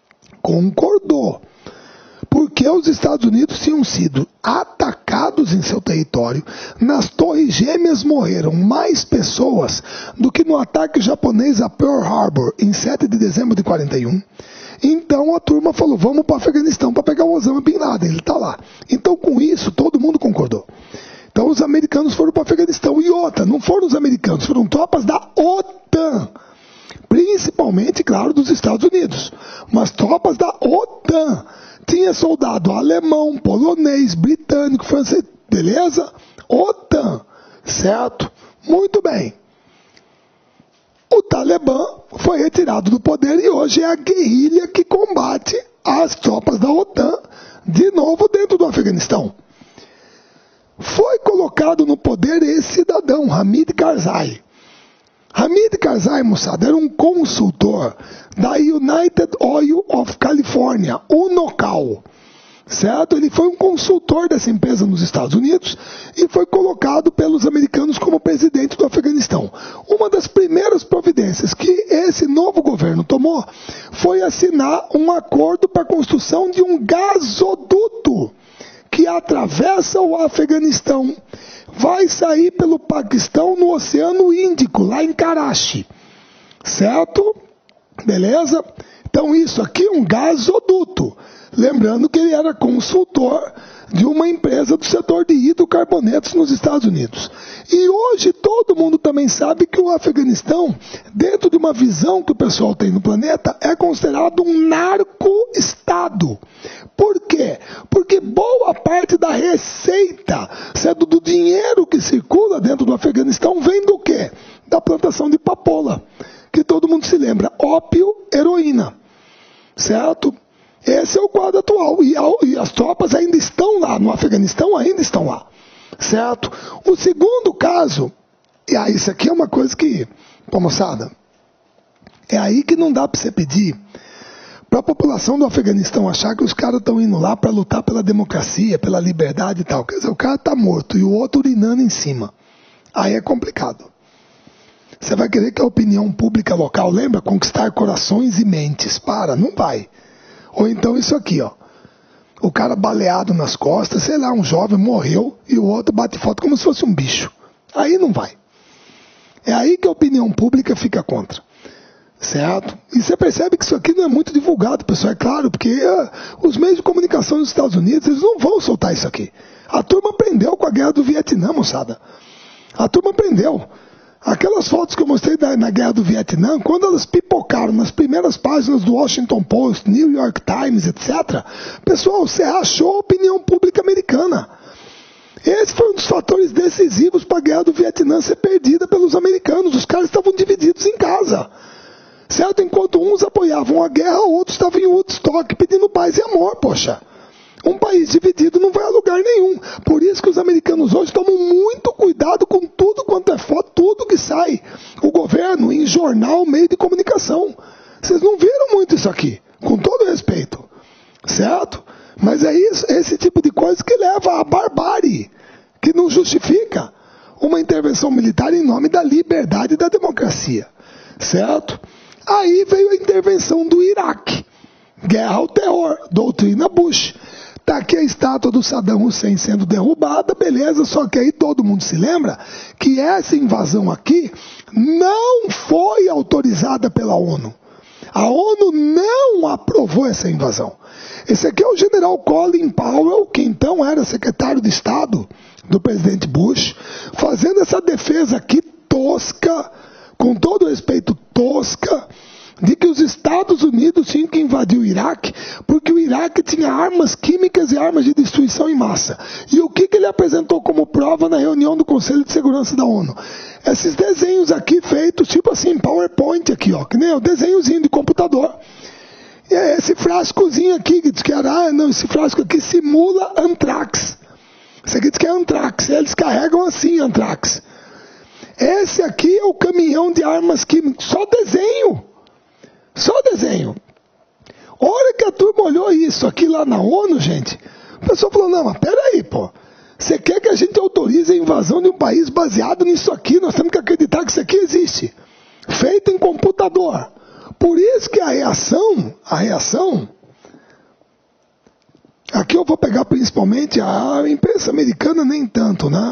Porque os Estados Unidos tinham sido atacados em seu território. Nas Torres Gêmeas morreram mais pessoas do que no ataque japonês a Pearl Harbor em 7 de dezembro de 41. Então a turma falou, vamos para o Afeganistão para pegar o Osama Bin Laden, ele está lá. Então com isso todo mundo concordou. Então os americanos foram para o Afeganistão. E outra, não foram os americanos, foram tropas da OTAN. Principalmente, claro, dos Estados Unidos. Mas tropas da OTAN. Tinha soldado alemão, polonês, britânico, francês, beleza? OTAN, certo? Muito bem. O Talibã foi retirado do poder e hoje é a guerrilha que combate as tropas da OTAN de novo dentro do Afeganistão. Foi colocado no poder esse cidadão, Hamid Karzai. Hamid Karzai, moçada, era um consultor da United Oil of California, Unocal, certo? Ele foi um consultor dessa empresa nos Estados Unidos e foi colocado pelos americanos como presidente do Afeganistão. Uma das primeiras providências que esse novo governo tomou foi assinar um acordo para a construção de um gasoduto que atravessa o Afeganistão. Vai sair pelo Paquistão no Oceano Índico, lá em Karachi. Certo? Beleza? Então isso aqui é um gasoduto. Lembrando que ele era consultor de uma empresa do setor de hidrocarbonetos nos Estados Unidos. E hoje todo mundo também sabe que o Afeganistão, dentro de uma visão que o pessoal tem no planeta, é considerado um narco-estado. Por quê? Porque boa parte da receita, sendo do dinheiro que circula dentro do Afeganistão, vem do quê? Da plantação de papoula, que todo mundo se lembra, ópio, heroína, certo? Esse é o quadro atual, e as tropas ainda estão lá, no Afeganistão ainda estão lá, certo? O segundo caso, e isso aqui é uma coisa que, pô, moçada, é aí que não dá para você pedir Para a população do Afeganistão achar que os caras estão indo lá para lutar pela democracia, pela liberdade e tal. Quer dizer, o cara está morto e o outro urinando em cima. Aí é complicado. Você vai querer que a opinião pública local, lembra? Conquistar corações e mentes. Não vai. Ou então isso aqui, ó. O cara baleado nas costas, sei lá, um jovem morreu e o outro bate foto como se fosse um bicho. Aí não vai. É aí que a opinião pública fica contra. Certo? E você percebe que isso aqui não é muito divulgado, pessoal, é claro, porque os meios de comunicação dos Estados Unidos, eles não vão soltar isso aqui. A turma aprendeu com a guerra do Vietnã, moçada. A turma aprendeu. Aquelas fotos que eu mostrei na guerra do Vietnã, quando elas pipocaram nas primeiras páginas do Washington Post, New York Times, etc., pessoal, você achou a opinião pública americana. Esse foi um dos fatores decisivos para a guerra do Vietnã ser perdida pelos americanos. Os caras estavam divididos em casa. Certo? Enquanto uns apoiavam a guerra, outros estavam em Woodstock pedindo paz e amor, poxa. Um país dividido não vai a lugar nenhum. Por isso que os americanos hoje tomam muito cuidado com tudo quanto é foto, tudo que sai. O governo, em jornal, meio de comunicação. Vocês não viram muito isso aqui, com todo respeito. Certo? Mas é isso, esse tipo de coisa que leva à barbárie, que não justifica uma intervenção militar em nome da liberdade e da democracia. Certo? Aí veio a intervenção do Iraque. Guerra ao terror, doutrina Bush. Está aqui a estátua do Saddam Hussein sendo derrubada, beleza, só que aí todo mundo se lembra que essa invasão aqui não foi autorizada pela ONU. A ONU não aprovou essa invasão. Esse aqui é o general Colin Powell, que então era secretário de Estado do presidente Bush, fazendo essa defesa aqui tosca, com todo respeito, tosca, de que os Estados Unidos tinham que invadir o Iraque, porque o Iraque tinha armas químicas e armas de destruição em massa. E o que ele apresentou como prova na reunião do Conselho de Segurança da ONU? Esses desenhos aqui feitos, tipo assim, PowerPoint aqui, ó, que nem o desenhozinho de computador. E é esse frascozinho aqui, que diz que era, esse frasco aqui simula antrax. Esse aqui diz que é antrax, eles carregam assim antrax. Esse aqui é o caminhão de armas químicas, só desenho. Só desenho. A hora que a turma olhou isso aqui lá na ONU, gente, o pessoal falou, não, mas peraí, pô. Você quer que a gente autorize a invasão de um país baseado nisso aqui? Nós temos que acreditar que isso aqui existe. Feito em computador. Por isso que a reação, aqui eu vou pegar principalmente a imprensa americana, nem tanto, né?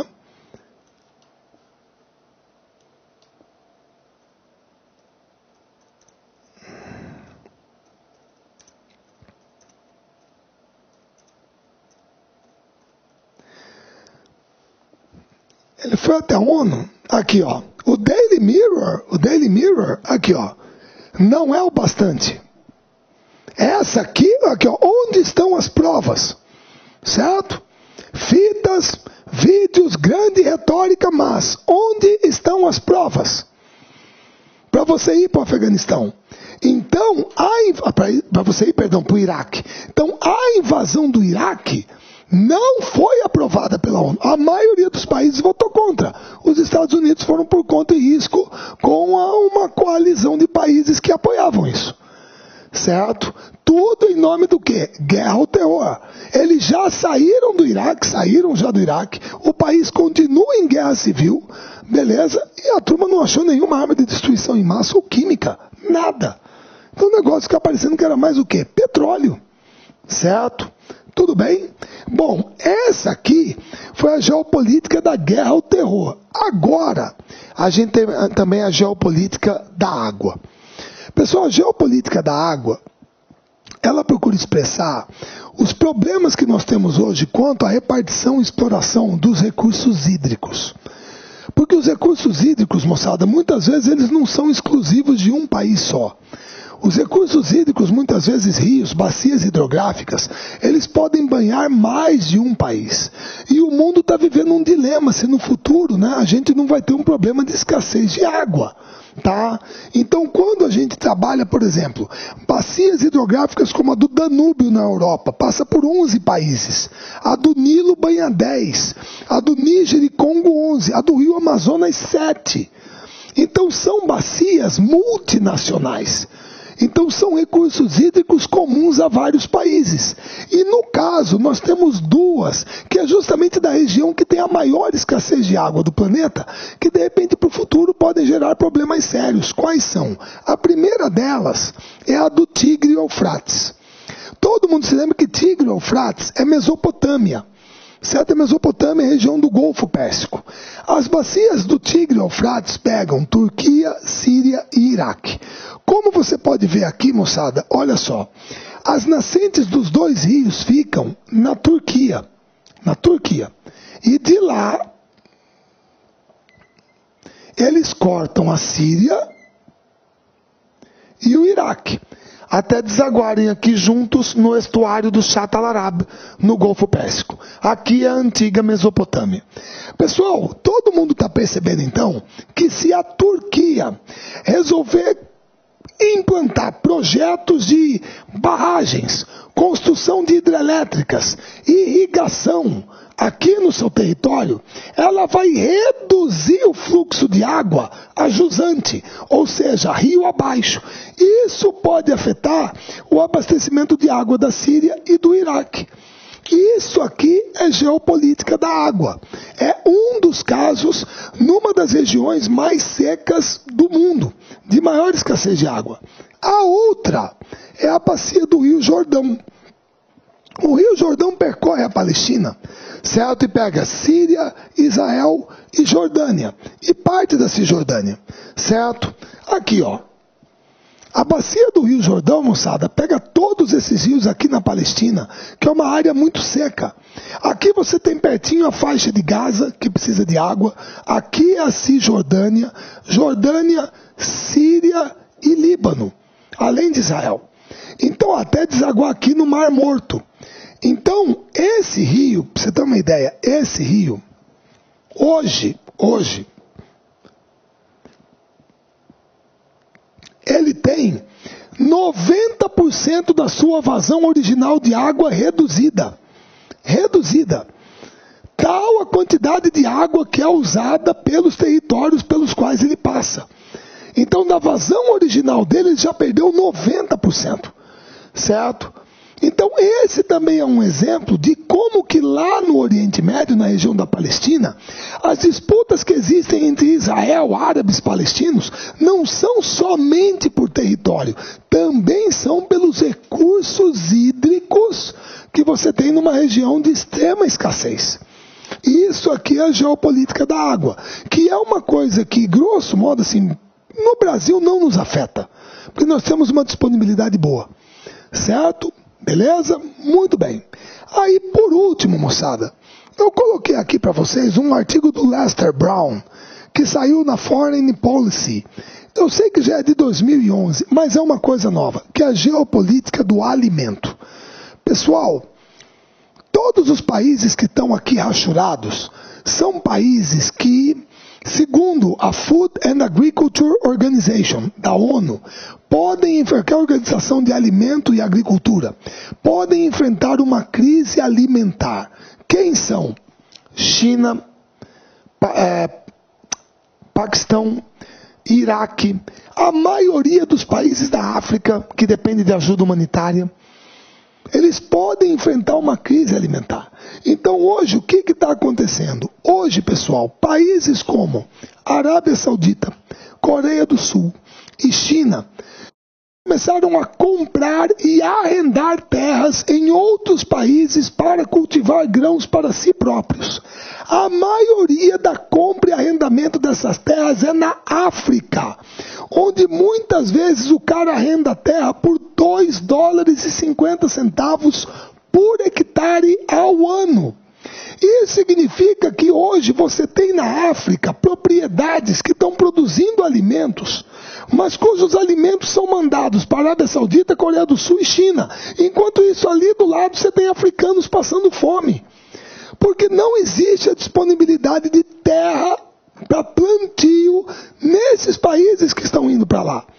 Ele foi até a ONU, aqui ó, o Daily Mirror, aqui ó, não é o bastante. Essa aqui ó, onde estão as provas? Certo? Fitas, vídeos, grande retórica, mas onde estão as provas? Para você ir para o Afeganistão. Então, para você ir, para o Iraque. Então, a invasão do Iraque não foi aprovada pela ONU. A maioria dos países votou contra. Os Estados Unidos foram por conta e risco com uma coalizão de países que apoiavam isso. Certo? Tudo em nome do quê? Guerra ao terror. Eles já saíram do Iraque, o país continua em guerra civil, beleza? E a turma não achou nenhuma arma de destruição em massa ou química. Nada. Então o negócio fica parecendo que era mais o quê? Petróleo. Certo? Tudo bem? Bom, essa aqui foi a geopolítica da guerra ao terror. Agora, a gente tem também a geopolítica da água. Pessoal, a geopolítica da água, ela procura expressar os problemas que nós temos hoje quanto à repartição e exploração dos recursos hídricos. Porque os recursos hídricos, moçada, muitas vezes eles não são exclusivos de um país só. Os recursos hídricos, muitas vezes rios, bacias hidrográficas, eles podem banhar mais de um país. E o mundo está vivendo um dilema, se no futuro, né, a gente não vai ter um problema de escassez de água. Tá? Então, quando a gente trabalha, por exemplo, bacias hidrográficas como a do Danúbio na Europa, passa por 11 países. A do Nilo banha 10. A do Níger e Congo 11. A do Rio Amazonas 7. Então, são bacias multinacionais. Então são recursos hídricos comuns a vários países. E no caso, nós temos duas, que é justamente da região que tem a maior escassez de água do planeta, que de repente para o futuro podem gerar problemas sérios. Quais são? A primeira delas é a do Tigre e Eufrates. Todo mundo se lembra que Tigre e Eufrates é Mesopotâmia. Certo? A Mesopotâmia é a região do Golfo Pérsico. As bacias do Tigre e Eufrates pegam Turquia, Síria e Iraque. Como você pode ver aqui, moçada, olha só. As nascentes dos dois rios ficam na Turquia. Na Turquia. E de lá, eles cortam a Síria e o Iraque, até desaguarem aqui juntos no estuário do Shatt al-Arab, no Golfo Pérsico. Aqui é a antiga Mesopotâmia. Pessoal, todo mundo está percebendo então que se a Turquia resolver implantar projetos de barragens, construção de hidrelétricas, irrigação aqui no seu território, ela vai reduzir o fluxo de água a jusante, ou seja, rio abaixo. Isso pode afetar o abastecimento de água da Síria e do Iraque. Isso aqui é geopolítica da água. É um dos casos numa das regiões mais secas do mundo, de maior escassez de água. A outra é a bacia do Rio Jordão. O Rio Jordão percorre a Palestina, certo? E pega Síria, Israel e Jordânia. E parte da Cisjordânia, certo? Aqui, ó. A bacia do Rio Jordão, moçada, pega todos esses rios aqui na Palestina, que é uma área muito seca. Aqui você tem pertinho a faixa de Gaza, que precisa de água. Aqui é a Cisjordânia, Jordânia, Síria e Líbano, além de Israel. Então, até desaguar aqui no Mar Morto. Então, esse rio, para você ter uma ideia, esse rio, hoje, ele tem 90% da sua vazão original de água reduzida. Reduzida. Tal a quantidade de água que é usada pelos territórios pelos quais ele passa. Então, da vazão original dele, ele já perdeu 90%. Certo? Então, esse também é um exemplo de como que lá no Oriente Médio, na região da Palestina, as disputas que existem entre Israel, árabes, palestinos, não são somente por território, também são pelos recursos hídricos que você tem numa região de extrema escassez. Isso aqui é a geopolítica da água, que é uma coisa que, grosso modo, assim, no Brasil não nos afeta, porque nós temos uma disponibilidade boa. Certo? Beleza? Muito bem. Aí, por último, moçada, eu coloquei aqui para vocês um artigo do Lester Brown, que saiu na Foreign Policy. Eu sei que já é de 2011, mas é uma coisa nova, que é a geopolítica do alimento. Pessoal, todos os países que estão aqui rachurados são países que, segundo a Food and Agriculture Organization, da ONU, podem enfrentar a Organização de Alimento e Agricultura, podem enfrentar uma crise alimentar. Quem são? China, Paquistão, Iraque, a maioria dos países da África que depende de ajuda humanitária. Eles podem enfrentar uma crise alimentar. Então hoje o que está acontecendo? Hoje, pessoal, países como Arábia Saudita, Coreia do Sul e China começaram a comprar e arrendar terras em outros países para cultivar grãos para si próprios. A maioria da compra e arrendamento dessas terras é na África, onde muitas vezes o cara arrenda a terra por $2,50 por hectare ao ano. Isso significa que hoje você tem na África propriedades que estão produzindo alimentos, mas cujos alimentos são mandados para a Arábia Saudita, Coreia do Sul e China. Enquanto isso, ali do lado você tem africanos passando fome. Porque não existe a disponibilidade de terra para plantio nesses países que estão indo para lá.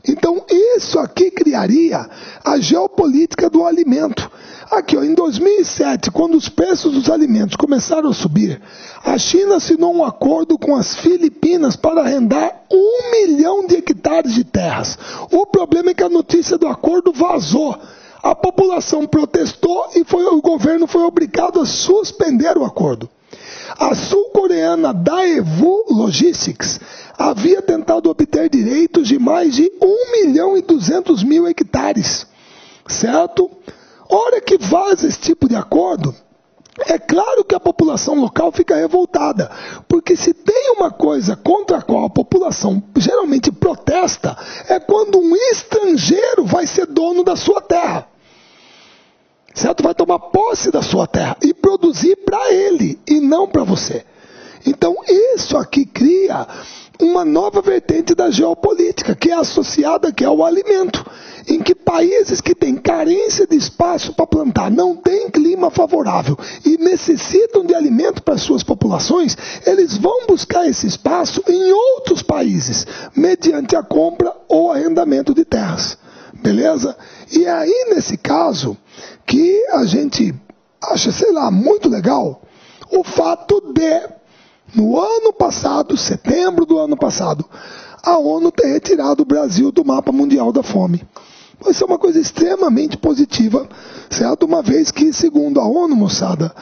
Então, isso aqui criaria a geopolítica do alimento. Aqui, ó, em 2007, quando os preços dos alimentos começaram a subir, a China assinou um acordo com as Filipinas para arrendar 1 milhão de hectares de terras. O problema é que a notícia do acordo vazou. A população protestou e o governo foi obrigado a suspender o acordo. A sul-coreana Daewoo Logistics havia tentado obter direitos de mais de 1.200.000 hectares, certo? Hora que vaza esse tipo de acordo, é claro que a população local fica revoltada, porque se tem uma coisa contra a qual a população geralmente protesta, é quando um estrangeiro vai ser dono da sua terra. Certo? Vai tomar posse da sua terra e produzir para ele e não para você. Então isso aqui cria uma nova vertente da geopolítica, que é associada aqui ao alimento, em que países que têm carência de espaço para plantar, não têm clima favorável e necessitam de alimento para suas populações, eles vão buscar esse espaço em outros países, mediante a compra ou arrendamento de terras. Beleza? E aí, nesse caso, que a gente acha, muito legal, o fato de, no ano passado, setembro do ano passado, a ONU ter retirado o Brasil do mapa mundial da fome. Isso é uma coisa extremamente positiva, certo? Uma vez que, segundo a ONU, moçada,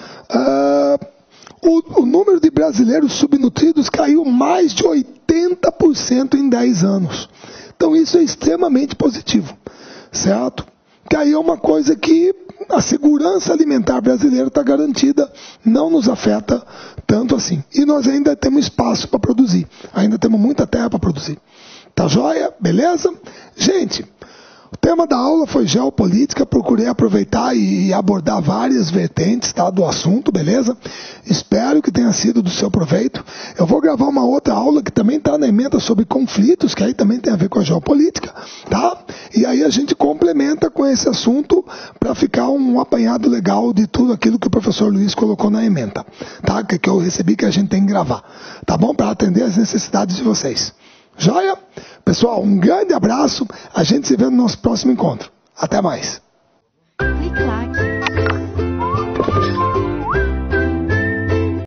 o número de brasileiros subnutridos caiu mais de 80% em 10 anos. Então isso é extremamente positivo, certo? Que aí é uma coisa que a segurança alimentar brasileira está garantida, não nos afeta tanto assim. E nós ainda temos espaço para produzir, ainda temos muita terra para produzir. Tá joia? Beleza? Gente, o tema da aula foi geopolítica, procurei aproveitar e abordar várias vertentes, tá, do assunto, beleza? Espero que tenha sido do seu proveito. Eu vou gravar uma outra aula que também está na ementa sobre conflitos, que aí também tem a ver com a geopolítica, tá? E aí a gente complementa com esse assunto para ficar um apanhado legal de tudo aquilo que o professor Luiz colocou na ementa, tá? Que eu recebi que a gente tem que gravar, tá bom? Para atender as necessidades de vocês. Joia? Pessoal, um grande abraço. A gente se vê no nosso próximo encontro. Até mais.